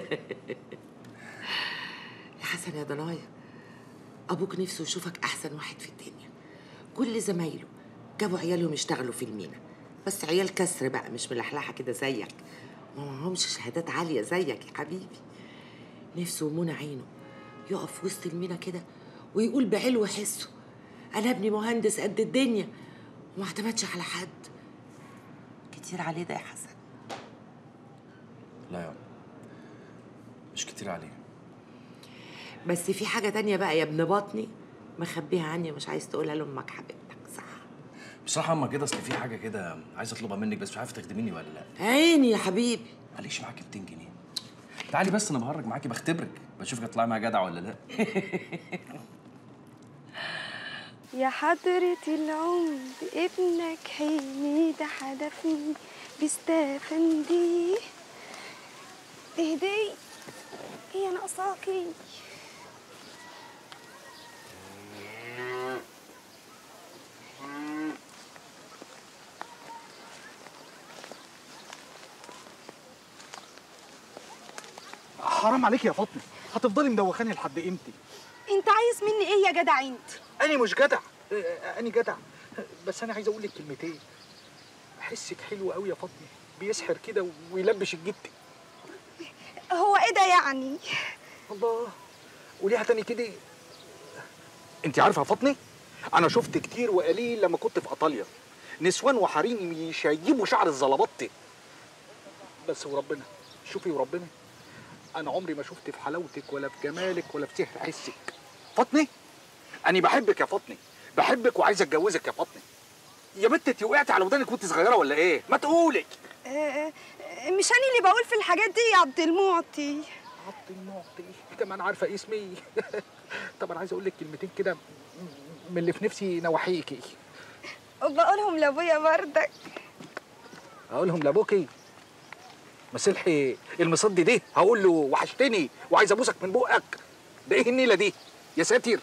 يا حسن يا ضنايا، ابوك نفسه يشوفك احسن واحد في الدنيا. كل زمايله جابوا عيالهم يشتغلوا في المينا، بس عيال كسر بقى، مش ملحلحه كده زيك، ما معهمش شهادات عاليه زيك يا حبيبي. نفسه ومنى عينه يقف وسط المينا كده ويقول بعلو حسه انا ابني مهندس قد الدنيا وما اعتمدش على حد. كتير عليه ده يا حسن. لا يا مش كتير عليه. بس في حاجه تانية بقى يا ابن بطني مخبيها عني ومش عايز تقولها لامك حبيبتك، صح؟ بصراحه اما كده اصل في حاجه كده عايز اطلبها منك، بس مش عارفه تخدميني ولا لا. عيني يا حبيبي. معلش معاكي 200 جنيه. تعالي بس انا بهرج معاكي، بختبرك بشوفك هتطلعي معايا جدع ولا لا. يا حضرة العمر ابنك حميد حدفني بستافندي اهدي هي ناقصاكي. حرام عليك يا فاطمه، هتفضلي مدوخاني لحد امتى؟ انت عايز مني ايه يا جدع انت؟ أنا مش جدع، أنا جدع، بس أنا عايز أقول لك كلمتين. حسك حلو قوي يا فاطمة، بيسحر كده ويلبش الجد. هو إيه ده يعني؟ الله، قوليها تاني كده. أنت عارفة يا فاطمة؟ انا شفت كتير وقليل لما كنت في ايطاليا نسوان وحريم يشيبوا شعر الزلبطه. بس وربنا، شوفي وربنا، انا عمري ما شفت في حلاوتك ولا في جمالك ولا في سحر حسك. فاطمه، انا بحبك يا فاطمه، بحبك وعايز اتجوزك يا فاطمه. يا بنت انت وقعتي على ودانك وانت صغيره ولا ايه؟ ما تقولي. مش انا اللي بقول في الحاجات دي يا عبد المعطي. عبد المعطي كمان عارفه اسمي. طب انا عايز اقول لك كلمتين كده من اللي في نفسي نواحيكي. وبقولهم لابويا بردك. اقولهم لابوكي؟ مسلحي المصدي ده هقول له وحشتني وعايز ابوسك من بقك. ده ايه النيله دي يا ساتر؟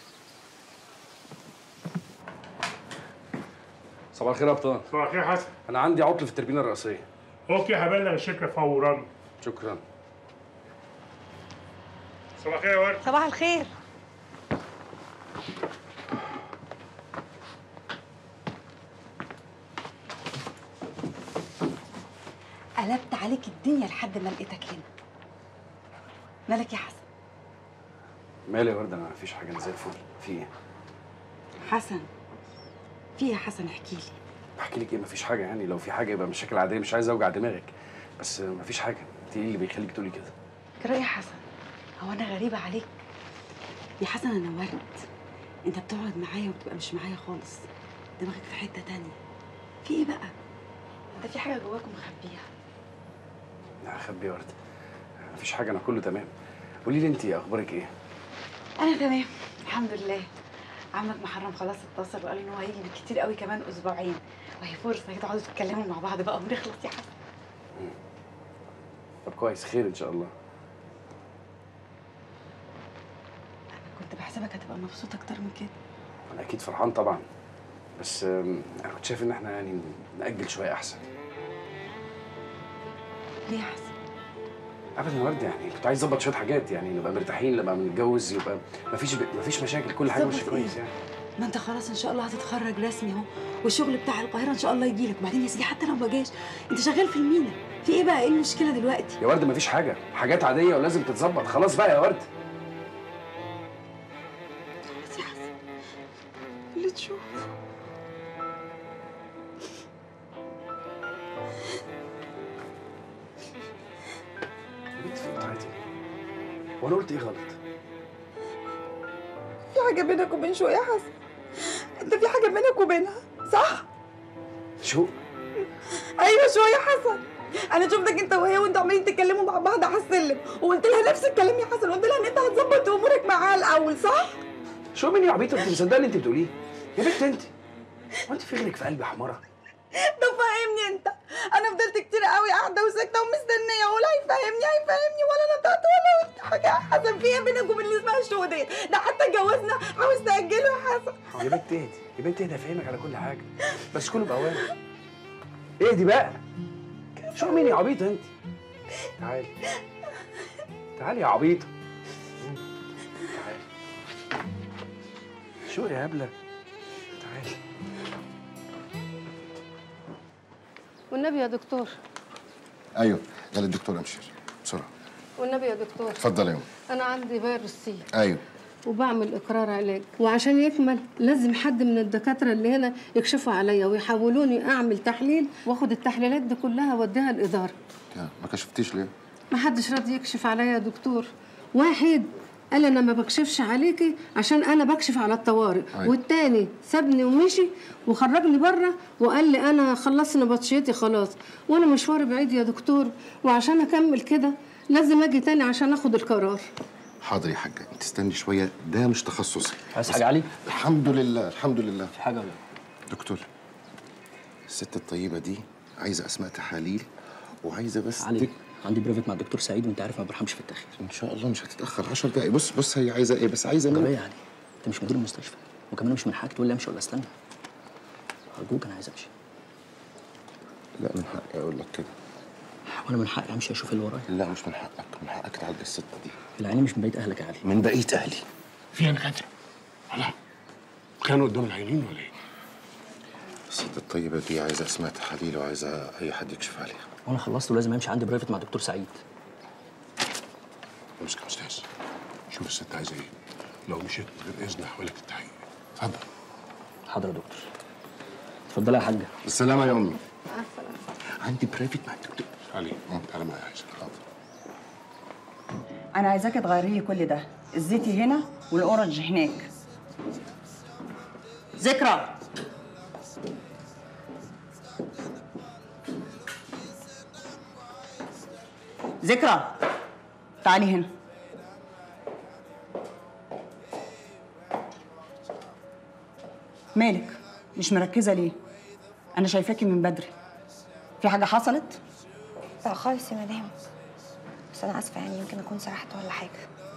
صباح الخير يا ابطال. صباح الخير يا حسن. انا عندي عطل في التربينه الرئيسيه. اوكي، هبلغ الشركه فورا. شكرا. صباح الخير يا ورد. صباح الخير. قلبت عليك الدنيا لحد ما لقيتك هنا. مالك يا حسن؟ مالي يا ورده؟ انا مفيش حاجه، انا زي الفل. في ايه؟ حسن، في ايه يا حسن؟ احكي لي. احكي لك ايه؟ مفيش حاجه يعني، لو في حاجه يبقى مشاكل عاديه، مش عايز اوجع دماغك، بس مفيش حاجه. انت ايه اللي بيخليك تقولي كده؟ كده يا حسن، هو انا غريبه عليك؟ يا حسن انا ورد، انت بتقعد معايا وبتبقى مش معايا خالص، دماغك في حته تانية. في ايه بقى؟ انت في حاجه جواك مخبيها. لا اخبي يا ورده، مفيش حاجه، انا كله تمام. قولي لي انت اخبارك ايه؟ انا تمام الحمد لله. عمك محرم خلاص اتصل وقال ان هو هيجي بالكتير قوي كمان اسبوعين، وهي فرصه كده تقعدوا تتكلموا مع بعض بقى ونخلص يا حسن. طب كويس، خير ان شاء الله. كنت بحسبك هتبقى مبسوط اكتر من كده. انا اكيد فرحان طبعا، بس انا كنت شايف ان احنا يعني نأجل شويه احسن. ليه يا حسن؟ ابدا يا ورد، يعني كنت عايز اظبط شويه حاجات، يعني نبقى مرتاحين لما بنتجوز، يبقى مفيش مشاكل، كل حاجه ماشيه كويس يعني. ما انت خلاص ان شاء الله هتتخرج رسمي اهو، والشغل بتاع القاهره ان شاء الله يجي لك. وبعدين يا سيدي حتى لو ما جاش، انت شغال في المينا، في ايه بقى؟ ايه المشكله دلوقتي؟ يا ورد مفيش حاجه، حاجات عاديه ولازم تتظبط. خلاص بقى يا ورد. خلاص يا حسن، اللي تشوفه. بنت في بتاعتي، وانا قلت ايه غلط؟ في حاجه بينك وبين شو يا حسن؟ انت في حاجه بينك وبينها صح؟ شو؟ ايوه شو يا حسن؟ انا شفتك انت وهي وانتوا عمالين تتكلموا مع بعض على السلم، وقلت لها نفس الكلام يا حسن، قلت لها ان انت هتظبط امورك معاها الاول صح؟ شو مين يا عبيطه؟ انت مصدقه اللي انت بتقوليه؟ يا بنت انت، هو انت في غيرك في قلبي حماره؟ ده فاهمني انت، انا فضلت كتير قوي قاعده وساكته ومستنيه اقول هيفهمني ولا نطقت ولا قلت حاجه يا حسن. في ايه بينك وبين اللي اسمها الشو دي؟ ده حتى اتجوزنا عاوز تاجله يا حسن. يا بنت اهدي، يا بنت اهدي، افهمك على كل حاجه، بس كله باوامر. اهدي بقى. شو مين يا عبيطه انت؟ تعالي تعالي يا عبيطه، تعالي. شو يا هبله؟ تعالي. والنبي يا دكتور. ايوه، قال الدكتور امشير بسرعه. والنبي يا دكتور. اتفضل يا ام. انا عندي فيروس سي. ايوه. وبعمل اقرار علاج، وعشان يكمل لازم حد من الدكاتره اللي هنا يكشفوا عليا ويحولوني اعمل تحليل، واخد التحليلات دي كلها واديها الاداره. ما كشفتيش ليه؟ ما حدش راضي يكشف عليا يا دكتور. واحد قال انا ما بكشفش عليكي عشان انا بكشف على الطوارئ. أيوة. والتاني سابني ومشي وخرجني بره وقال لي انا خلصت نبطشيتي خلاص، وانا مشواري بعيد يا دكتور، وعشان اكمل كده لازم اجي تاني عشان اخد القرار. حاضر يا حاجه، انت استني شويه، ده مش تخصصي. عايز حاجه علي؟ الحمد لله الحمد لله. في حاجه ولا؟ دكتور، الست الطيبه دي عايزه اسماء تحاليل وعايزه بس علي عندي بريفت مع الدكتور سعيد، وانت عارف ما برحمش في التاخير. ان شاء الله مش هتتاخر 10 دقايق. بص هي عايزه ايه؟ بس عايزه طب ايه يا علي؟ انت مش مدير المستشفى، وكمان مش من حقك تقول لي امشي ولا استنى. ارجوك انا عايز امشي. لا من حقي اقول لك كده. وانا من حقي امشي اشوف اللي ورايا. لا مش من حقك، من حقك تعدي الست دي. العيني مش من بقيه اهلك يا علي. من بقيه اهلي. فيها دكاتره؟ لا كانوا قدام العينين ولا ايه؟ الست الطيبه دي عايزه اسماء تحاليل وعايزه اي حد يكشف عليها. وانا خلصت ولازم امشي، عندي برايفت مع الدكتور سعيد. امسك يا استاذ، شوف الست عايزه ايه. لو مشيت من غير اذن هحولك التحقيق. اتفضل. حاضر يا دكتور. اتفضلي يا حاجه. بالسلامه يا امي. عندي برايفت مع الدكتور. علي تعالى معايا يا عايشه. حاضر. انا عايزاكي تغيري لي كل ده، الزيتي هنا والاورنج هناك. ذكرى، ذكرى، تعالي هنا. مالك مش مركزه ليه؟ انا شايفاكي من بدري. في حاجه حصلت؟ لا خالص يا مدام، بس انا اسفه يعني يمكن اكون سرحت ولا حاجه.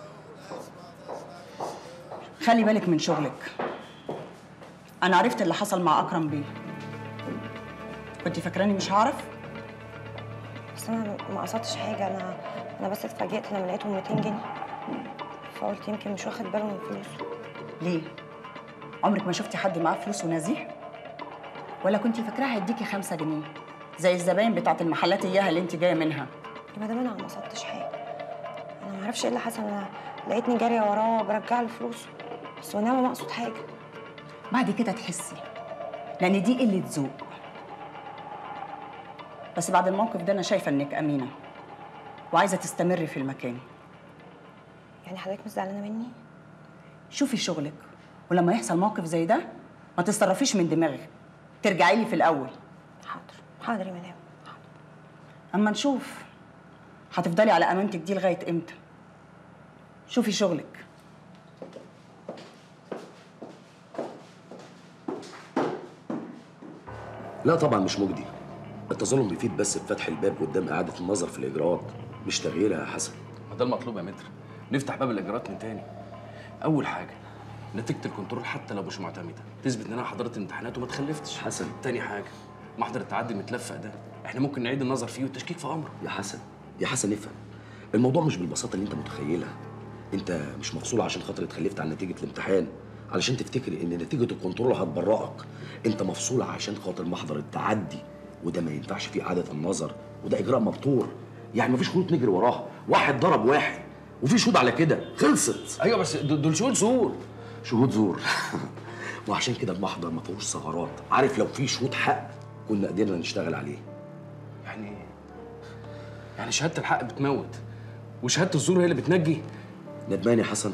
خلي بالك من شغلك. انا عرفت اللي حصل مع اكرم بيه. كنت فاكراني مش هعرف؟ بس انا ما قصدتش حاجه، انا بس اتفاجئت لما لقيتهم 200 جنيه، فقلت يمكن مش واخد باله من فلوسه. ليه؟ عمرك ما شفتي حد معاه فلوس ونزيه؟ ولا كنتي فاكراه هيديكي 5 جنيه زي الزباين بتاعت المحلات اياها اللي انت جايه منها؟ يا مدام انا ما قصدتش حاجه، انا ما اعرفش ايه اللي حصل، انا لقيتني جاريه وراه برجع له فلوسه، بس وانا ما اقصد حاجه. بعد كده تحسي، لان دي قله ذوق. بس بعد الموقف ده انا شايفه انك امينه وعايزه تستمري في المكان. يعني حضرتك مش زعلانه مني؟ شوفي شغلك، ولما يحصل موقف زي ده ما تتصرفيش من دماغك، ترجعي لي في الاول. حاضر يا مدام. اما نشوف هتفضلي على امانتك دي لغايه امتى. شوفي شغلك. لا طبعا مش مجدي. التظلم بيفيد بس بفتح الباب قدام اعاده النظر في الاجراءات، مش تغييرها يا حسن. ما ده المطلوب يا متر، نفتح باب الاجراءات من تاني. اول حاجه نتيجه الكنترول حتى لو مش معتمده تثبت ان انا حضرت الامتحانات وما اتخلفتش. حسن، تاني حاجه محضر التعدي المتلفق ده احنا ممكن نعيد النظر فيه والتشكيك في امره. يا حسن يا حسن افهم، الموضوع مش بالبساطه اللي انت متخيلها. انت مش مفصول عشان خاطر اتخلفت عن نتيجه الامتحان علشان تفتكر ان نتيجه الكنترول هتبرئك. انت مفصول عشان خاطر محضر التعدي، وده ما ينفعش فيه اعاده النظر، وده اجراء مبتور. يعني مفيش خطوط نجري وراها، واحد ضرب واحد وفي شهود على كده، خلصت. ايوه بس دول شهود زور. شهود زور وعشان كده المحضر ما فيهوش ثغرات. عارف لو في شهود حق كنا قدرنا نشتغل عليه. يعني شهاده الحق بتموت وشهاده الزور هي اللي بتنجي. ندمان يا حسن؟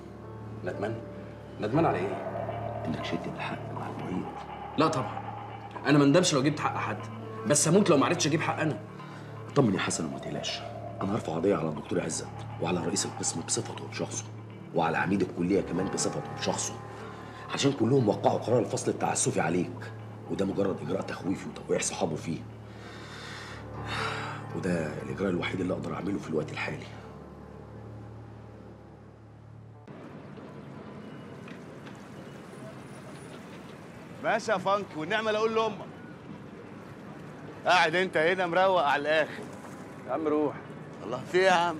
ندمان على ايه؟ انك شدت الحق مع المعيد. لا طبعا انا ما ندمش لو جبت حق حد، بس هموت لو ما عرفتش اجيب حق انا. طمن يا حسن وما تقلقش، انا هرفع قضيه على الدكتور عزت وعلى رئيس القسم بصفته وبشخصه، وعلى عميد الكليه كمان بصفته وبشخصه، عشان كلهم وقعوا قرار الفصل التعسفي عليك، وده مجرد اجراء تخويفي وتوقيع صحابه فيه، وده الاجراء الوحيد اللي اقدر اعمله في الوقت الحالي. ماشي يا فانك، والنعمه لا اقول لامك. قاعد انت هنا مروق على الاخر. يا عم روح. الله في ايه يا عم؟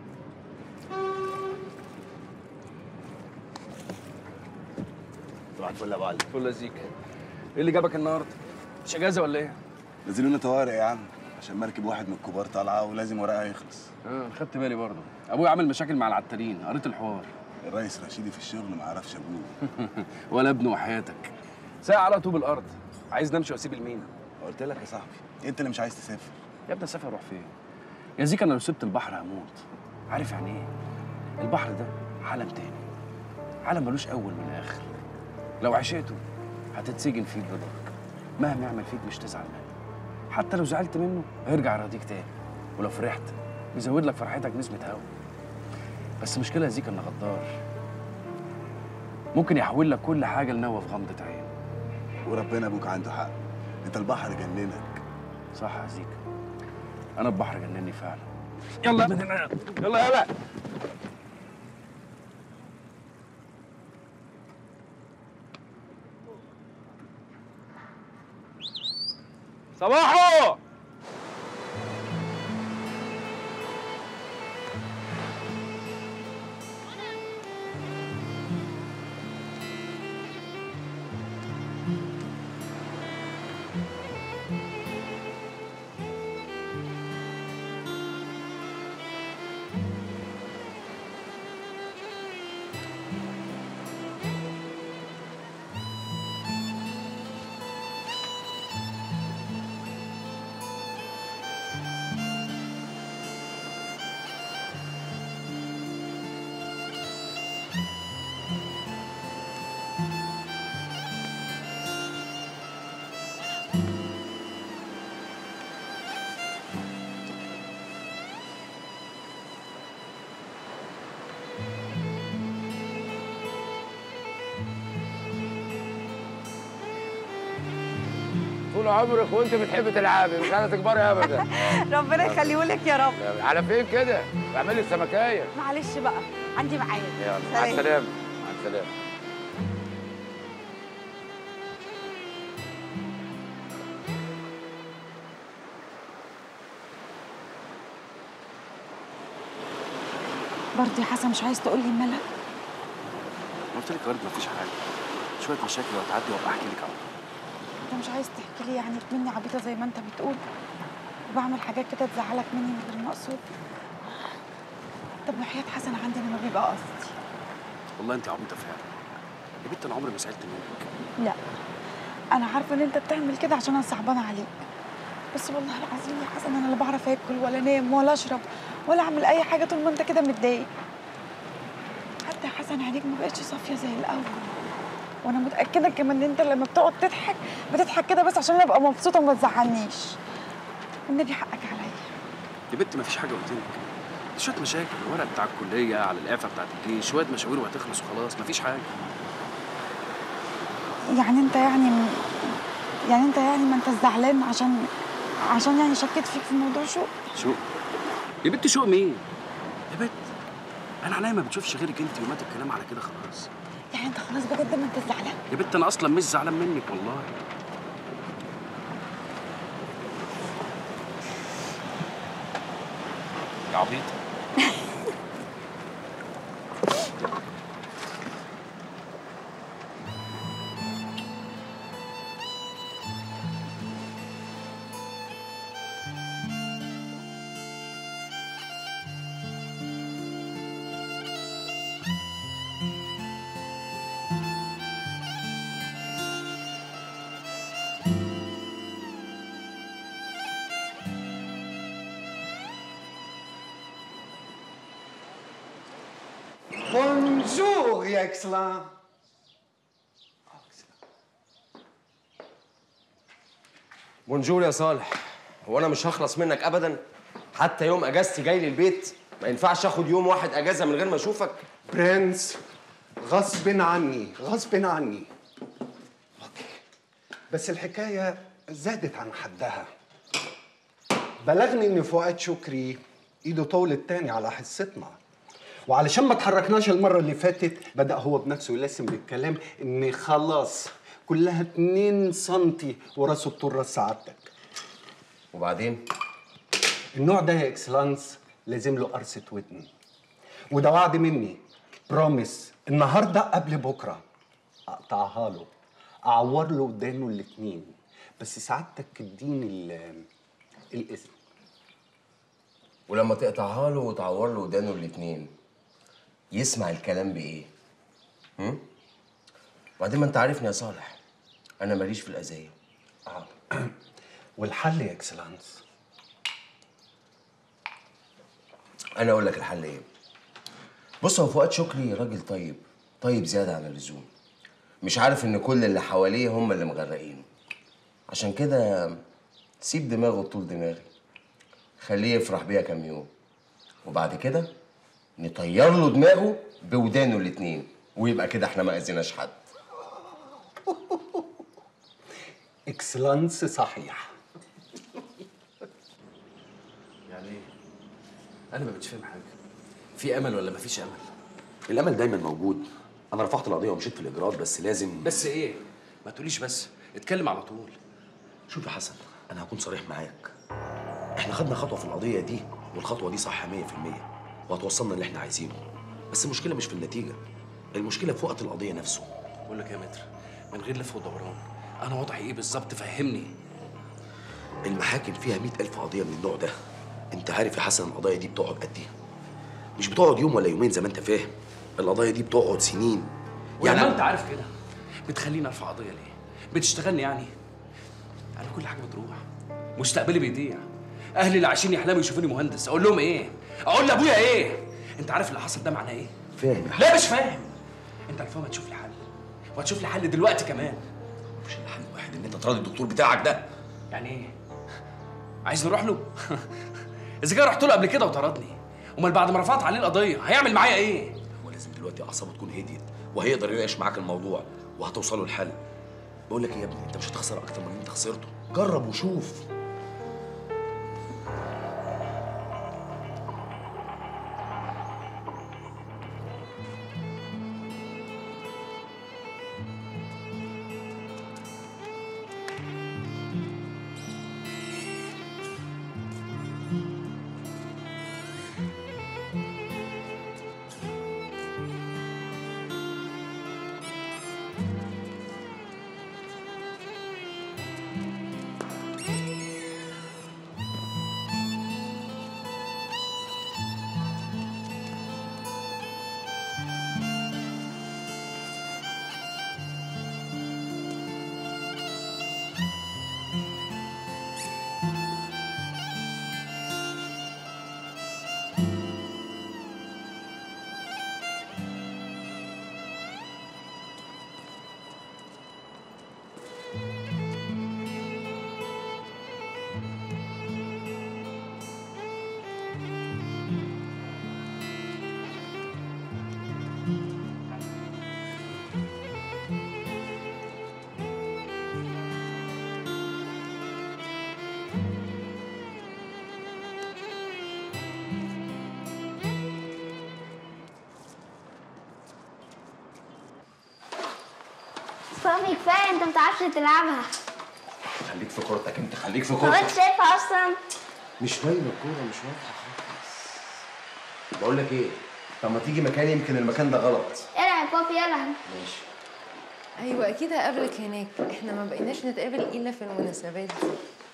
صباح الفل يا ابو علي. فل زيك. ايه اللي جابك النهارده؟ مش اجازه ولا ايه؟ نزلونا طوارئ يا عم عشان مركب واحد من الكبار طالعه ولازم ورقها يخلص. خدت بالي برضه. ابويا عامل مشاكل مع العتالين، قريت الحوار. الريس رشيدي في الشغل ما عرفش ابوه. ولا ابنه وحياتك. ساعة على طوب الارض، عايز نمشي واسيب المينا. قلت لك يا صاحبي انت اللي مش عايز تسافر. يا ابني اسافر اروح فين؟ يا زيك انا لو سبت البحر هموت. عارف يعني ايه؟ البحر ده عالم تاني، عالم ملوش اول من اخر. لو عشقته هتتسجن فيه برضاك، مهما يعمل فيك مش تزعل منه، حتى لو زعلت منه هيرجع يراضيك تاني، ولو فرحت يزود لك فرحتك نسمة هوا. بس المشكلة يا زيك انه غدار، ممكن يحول لك كل حاجة لنوى في غمضة عين. وربنا ابوك عنده حق، انت البحر جننك. صح يا زيك، انا البحر جنني فعلا. يلا يا ابني يلا يلا. صباحو. طول عمرك وانت بتحبي تلعبي، مش عايزه تكبري ابدا. ربنا يخليهولك يا رب. على فين كده؟ بعمل لك سمكايه. معلش بقى عندي ميعاد. يلا مع السلامه. مع السلامه. برضه يا حسن مش عايز تقول لي مالك؟ قلت لك برضه مفيش حاجه، شويه مشاكل وهتعدي وابقى احكي لك عنها. انت مش عايز تحكي لي يعني مني عبيطه زي ما انت بتقول وبعمل حاجات كده تزعلك مني من غير مقصود؟ طب وحياة حسن عندي انا ما بيبقى قصدي. والله انت عبيطه فعلا يا بنت، انا عمري ما زعلت منك. لا انا عارفه ان انت بتعمل كده عشان انا صعبانه عليك، بس والله العظيم يا حسن انا لا بعرف اكل ولا انام ولا اشرب ولا اعمل اي حاجه طول ما انت كده متضايق. حتى يا حسن عينيك ما بقتش صافيه زي الاول، وانا متاكده كمان ان انت لما بتقعد تضحك بتضحك كده بس عشان انا ابقى مبسوطه وما تزعلنيش. والنبي حقك عليا يا بنت مفيش حاجه قلت لك، شويه مشاكل، الورق بتاع الكليه على الاعفاء بتاعت الجيش، شويه مشاوير وهتخلص وخلاص، مفيش حاجه. يعني انت يعني ما انت زعلان عشان يعني شكيت فيك في موضوع شوق. شوق يا بنت؟ شوق مين يا بنت؟ انا عينيا ما بتشوفش غيرك انت، ومات الكلام على كده خلاص. يعني انت خلاص بجد ما انت زعلان؟ يا بنت انا اصلا مش زعلان منك والله. يا عبيطه. بونجور يا اكسلان. بونجور يا صالح. هو انا مش هخلص منك ابدا؟ حتى يوم اجازتي جاي لي البيت ما ينفعش اخد يوم واحد اجازه من غير ما اشوفك؟ برنس غصب عني غصب عني. اوكي بس الحكايه زادت عن حدها. بلغني ان فؤاد شكري ايده طولت تاني على حصتنا، وعلشان ما اتحركناش المره اللي فاتت بدا هو بنفسه يلسم بالكلام ان خلاص كلها 2 سنتي وراسه بطول راس سعادتك. وبعدين؟ النوع ده يا اكسلانس لازم له قرصه ودن، وده وعد مني بروميس. النهارده قبل بكره اقطعها له، اعور له ودانه الاتنين، بس سعادتك تديني الاذن. ولما تقطعها له وتعور له ودانه الاتنين يسمع الكلام بايه؟ وبعدين ما انت عارفني يا صالح، انا ماليش في الاذيه. والحل يا اكسلانس؟ انا اقول لك الحل ايه. بص، هو فؤاد شكري راجل طيب زياده عن اللزوم، مش عارف ان كل اللي حواليه هم اللي مغرقينه. عشان كده سيب دماغه طول دماغي، خليه يفرح بيها كام يوم، وبعد كده نطير له دماغه بودانه الاتنين، ويبقى كده احنا ما اذيناش حد. اكسلانس صحيح. يعني ايه؟ انا ما بقتش فاهم حاجه. في امل ولا مفيش امل؟ الامل دايما موجود. انا رفعت القضيه ومشيت في الاجراءات، بس لازم. بس ايه؟ ما تقوليش بس، اتكلم على طول. شوف يا حسن، انا هكون صريح معاك. احنا خدنا خطوه في القضيه دي، والخطوه دي صح 100%، وهتوصلنا اللي احنا عايزينه. بس المشكله مش في النتيجه، المشكله في وقت القضيه نفسه. بقول لك يا متر، من غير لف ودوران، انا وضعي ايه بالظبط؟ فهمني. المحاكم فيها 100,000 قضيه من النوع ده. انت عارف يا حسن القضايا دي بتقعد قد ايه؟ مش بتقعد يوم ولا يومين زي ما انت فاهم، القضايا دي بتقعد سنين. يعني انت عارف كده بتخليني ارفع قضيه ليه؟ بتشتغلني يعني؟ انا كل حاجه بتروح، مستقبلي بيضيع. اهلي اللي عايشين يحلموا يشوفوني مهندس، اقول لهم ايه؟ اقول لابويا ايه؟ انت عارف اللي حصل ده معناه ايه؟ فاهم. لا مش فاهم. انت الفهم هتشوف لي حل، وهتشوف لي حل دلوقتي كمان. مش الحل واحد ان انت تراضي الدكتور بتاعك ده. يعني ايه؟ عايز نروح له؟ اذا كان رحت له قبل كده وطردني، امال بعد ما رفعت عليه القضيه هيعمل معايا ايه؟ هو لازم دلوقتي اعصابه تكون هديت، وهيقدر يناقش معاك الموضوع وهتوصلوا لحل. بقول لك ايه يا ابني، انت مش هتخسر اكتر من اللي انت خسرته، جرب وشوف. فهمي كفايه، انت ما بتعرفش تلعبها. خليك في كورتك انت، خليك في هو كورتك. انت شايفها اصلا؟ مش باينه الكوره، مش واضحه خالص. بقول لك ايه، طب ما تيجي مكاني، يمكن المكان ده غلط. العب بابي العب. ماشي. ايوه اكيد هقابلك هناك، احنا ما بقيناش نتقابل الا في المناسبات دي.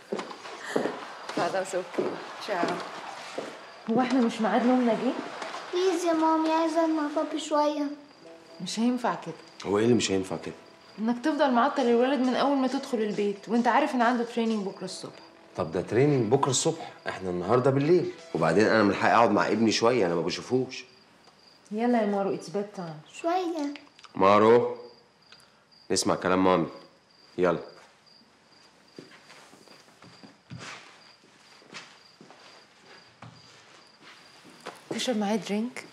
خلاص اوكي، تشاو. هو احنا مش ميعاد نومنا جه؟ بليز يا مامي، عايزه اقعد مع بابي شويه. مش هينفع كده، هو ايه اللي مش هينفع كده؟ انك تفضل معطل الولد من اول ما تدخل البيت، وانت عارف ان عنده تريننج بكره الصبح. طب ده تريننج بكره الصبح، احنا النهارده بالليل، وبعدين انا ملحق اقعد مع ابني شويه، انا ما بشوفوش. يلا يا مارو، اتس بيد تايم. شويه. مارو، نسمع كلام مامي، يلا. تشرب معايا درينك؟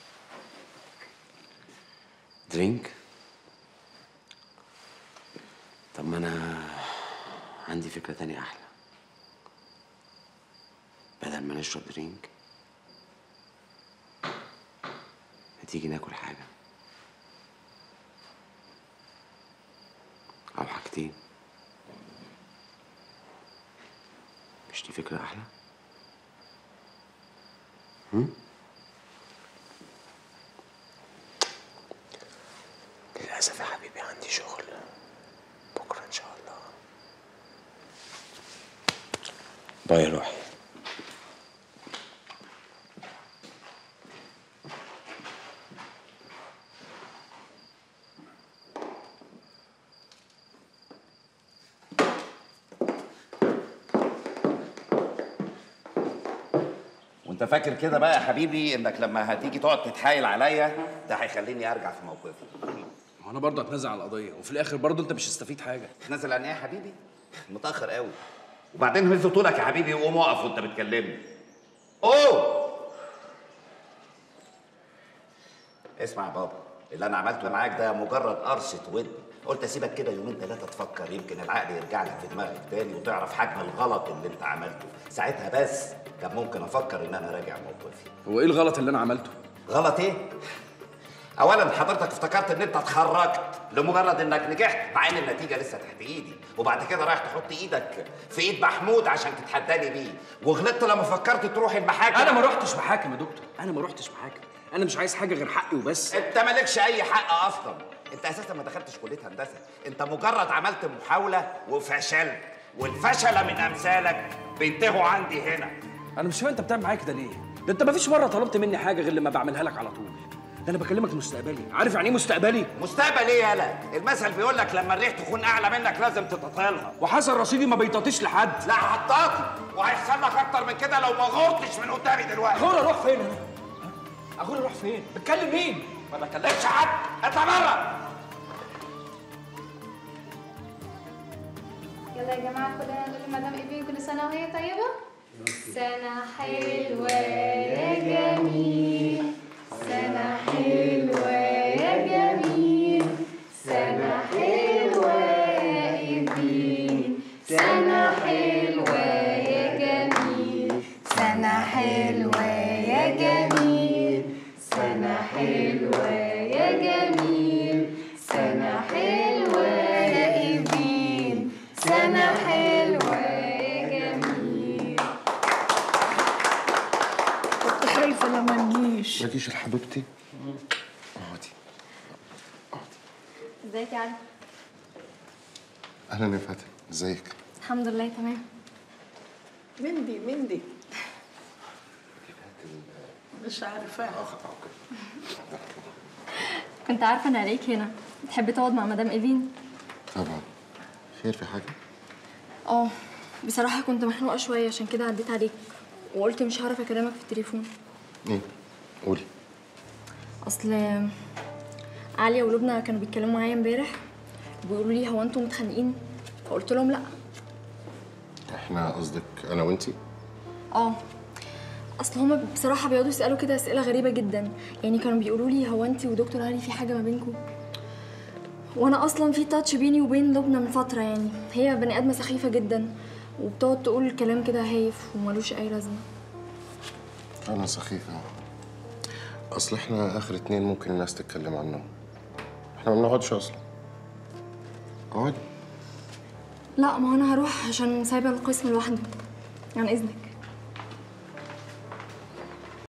درينك؟ طب ما انا عندي فكره تانية احلى. بدل ما نشرب درينك، هتيجي ناكل حاجه او حاجتين. مش دي فكره احلى؟ للأسف يا حبيبي عندي شغل بكرة إن شاء الله. باي يا روحي. وانت فاكر كده بقى يا حبيبي انك لما هتيجي تقعد تتحايل عليا ده هيخليني ارجع في موقفي؟ ما انا برضه هتنازل على القضيه، وفي الاخر برضه انت مش هتستفيد حاجه. تنازل عن ايه يا حبيبي؟ متاخر قوي. وبعدين هز طولك يا حبيبي وقوم اقف وانت بتكلمني. اوه اسمع يا بابا، اللي انا عملته معاك ده مجرد قرصه ودن. قلت اسيبك كده يومين ثلاثه تفكر، يمكن العقل يرجع لك في دماغك تاني وتعرف حجم الغلط اللي انت عملته. ساعتها بس كان ممكن افكر ان انا راجع موقفي. هو ايه الغلط اللي انا عملته؟ غلط ايه؟ اولا حضرتك افتكرت ان انت اتخرجت لمجرد انك نجحت، مع ان النتيجه لسه تحت ايدي، وبعد كده رايح تحط ايدك في ايد محمود عشان تتحداني بيه، وغلطت لما فكرت تروح المحاكم. انا ما رحتش محاكم يا دكتور، انا ما رحتش محاكم، انا مش عايز حاجه غير حقي وبس. انت مالكش اي حق اصلا، انت اساسا ما دخلتش كليه هندسه، انت مجرد عملت محاوله وفشلت، والفشله من امثالك بينتهوا عندي هنا. انا مش فاهم انت بتعمل معايا كده ليه؟ ده انت ما فيش مره طلبت مني حاجه غير لما بعملها لك على طول. ده انا بكلمك مستقبلي، عارف يعني ايه مستقبلي؟ مستقبل ايه يالا؟ المثل بيقول لك لما الريح تكون اعلى منك لازم تتطالها. وحسن رصيدي ما بيطاطيش لحد. لا هتطاطي، وهيحصل لك اكتر من كده لو ما غرتش من قدامي دلوقتي. اغور اروح فين انا؟ اغور اروح فين؟ بتكلم مين؟ ما بكلمش حد، اطلع بره. يلا يا جماعه كلنا نقول لمدام ايفين كل سنه وهي طيبه. سنه حلوه يا جميل، سنه حلوه يا جميل، سنه حلوه سنة حلوة يا جميل، سنة حلوة يا جميل، سنة حلوة يا جميل، سنة حلوة يا إيفين، سنة حلوة يا جميل. كنت خايفة لما نجيش. ما تجيش يا حبيبتي. اقعدي. ازيك يا علي؟ اهلا يا فاتن، ازيك؟ الحمد لله تمام. مندي مش عارفة. كنت عارفة إن عليك هنا، تحبي تقعد مع مدام إيفين؟ طبعا. خير في حاجة؟ بصراحة كنت محروقة شوية عشان كده عديت عليك وقلت مش هعرف أكلمك في التليفون. ايه؟ قولي. أصل عليا ولبنى كانوا بيتكلموا معايا امبارح بيقولوا لي هو انتوا متخانقين؟ فقلت لهم لا. احنا قصدك انا وانتي؟ اصل هما بصراحه بيقعدوا يسالوا كده اسئله غريبه جدا، يعني كانوا بيقولوا لي هو انتي ودكتور علي في حاجه ما بينكم؟ وانا اصلا في تاتش بيني وبين لبنى من فتره، يعني هي بني ادمه سخيفه جدا وبتقعد تقول كلام كده هايف وملوش اي لازمه. انا سخيفة. اصل احنا اخر اتنين ممكن الناس تتكلم عنهم. احنا ما بنقعدش اصلا. اقعدي. لا ما هو انا هروح عشان سايبه القسم لوحده. عن اذنك.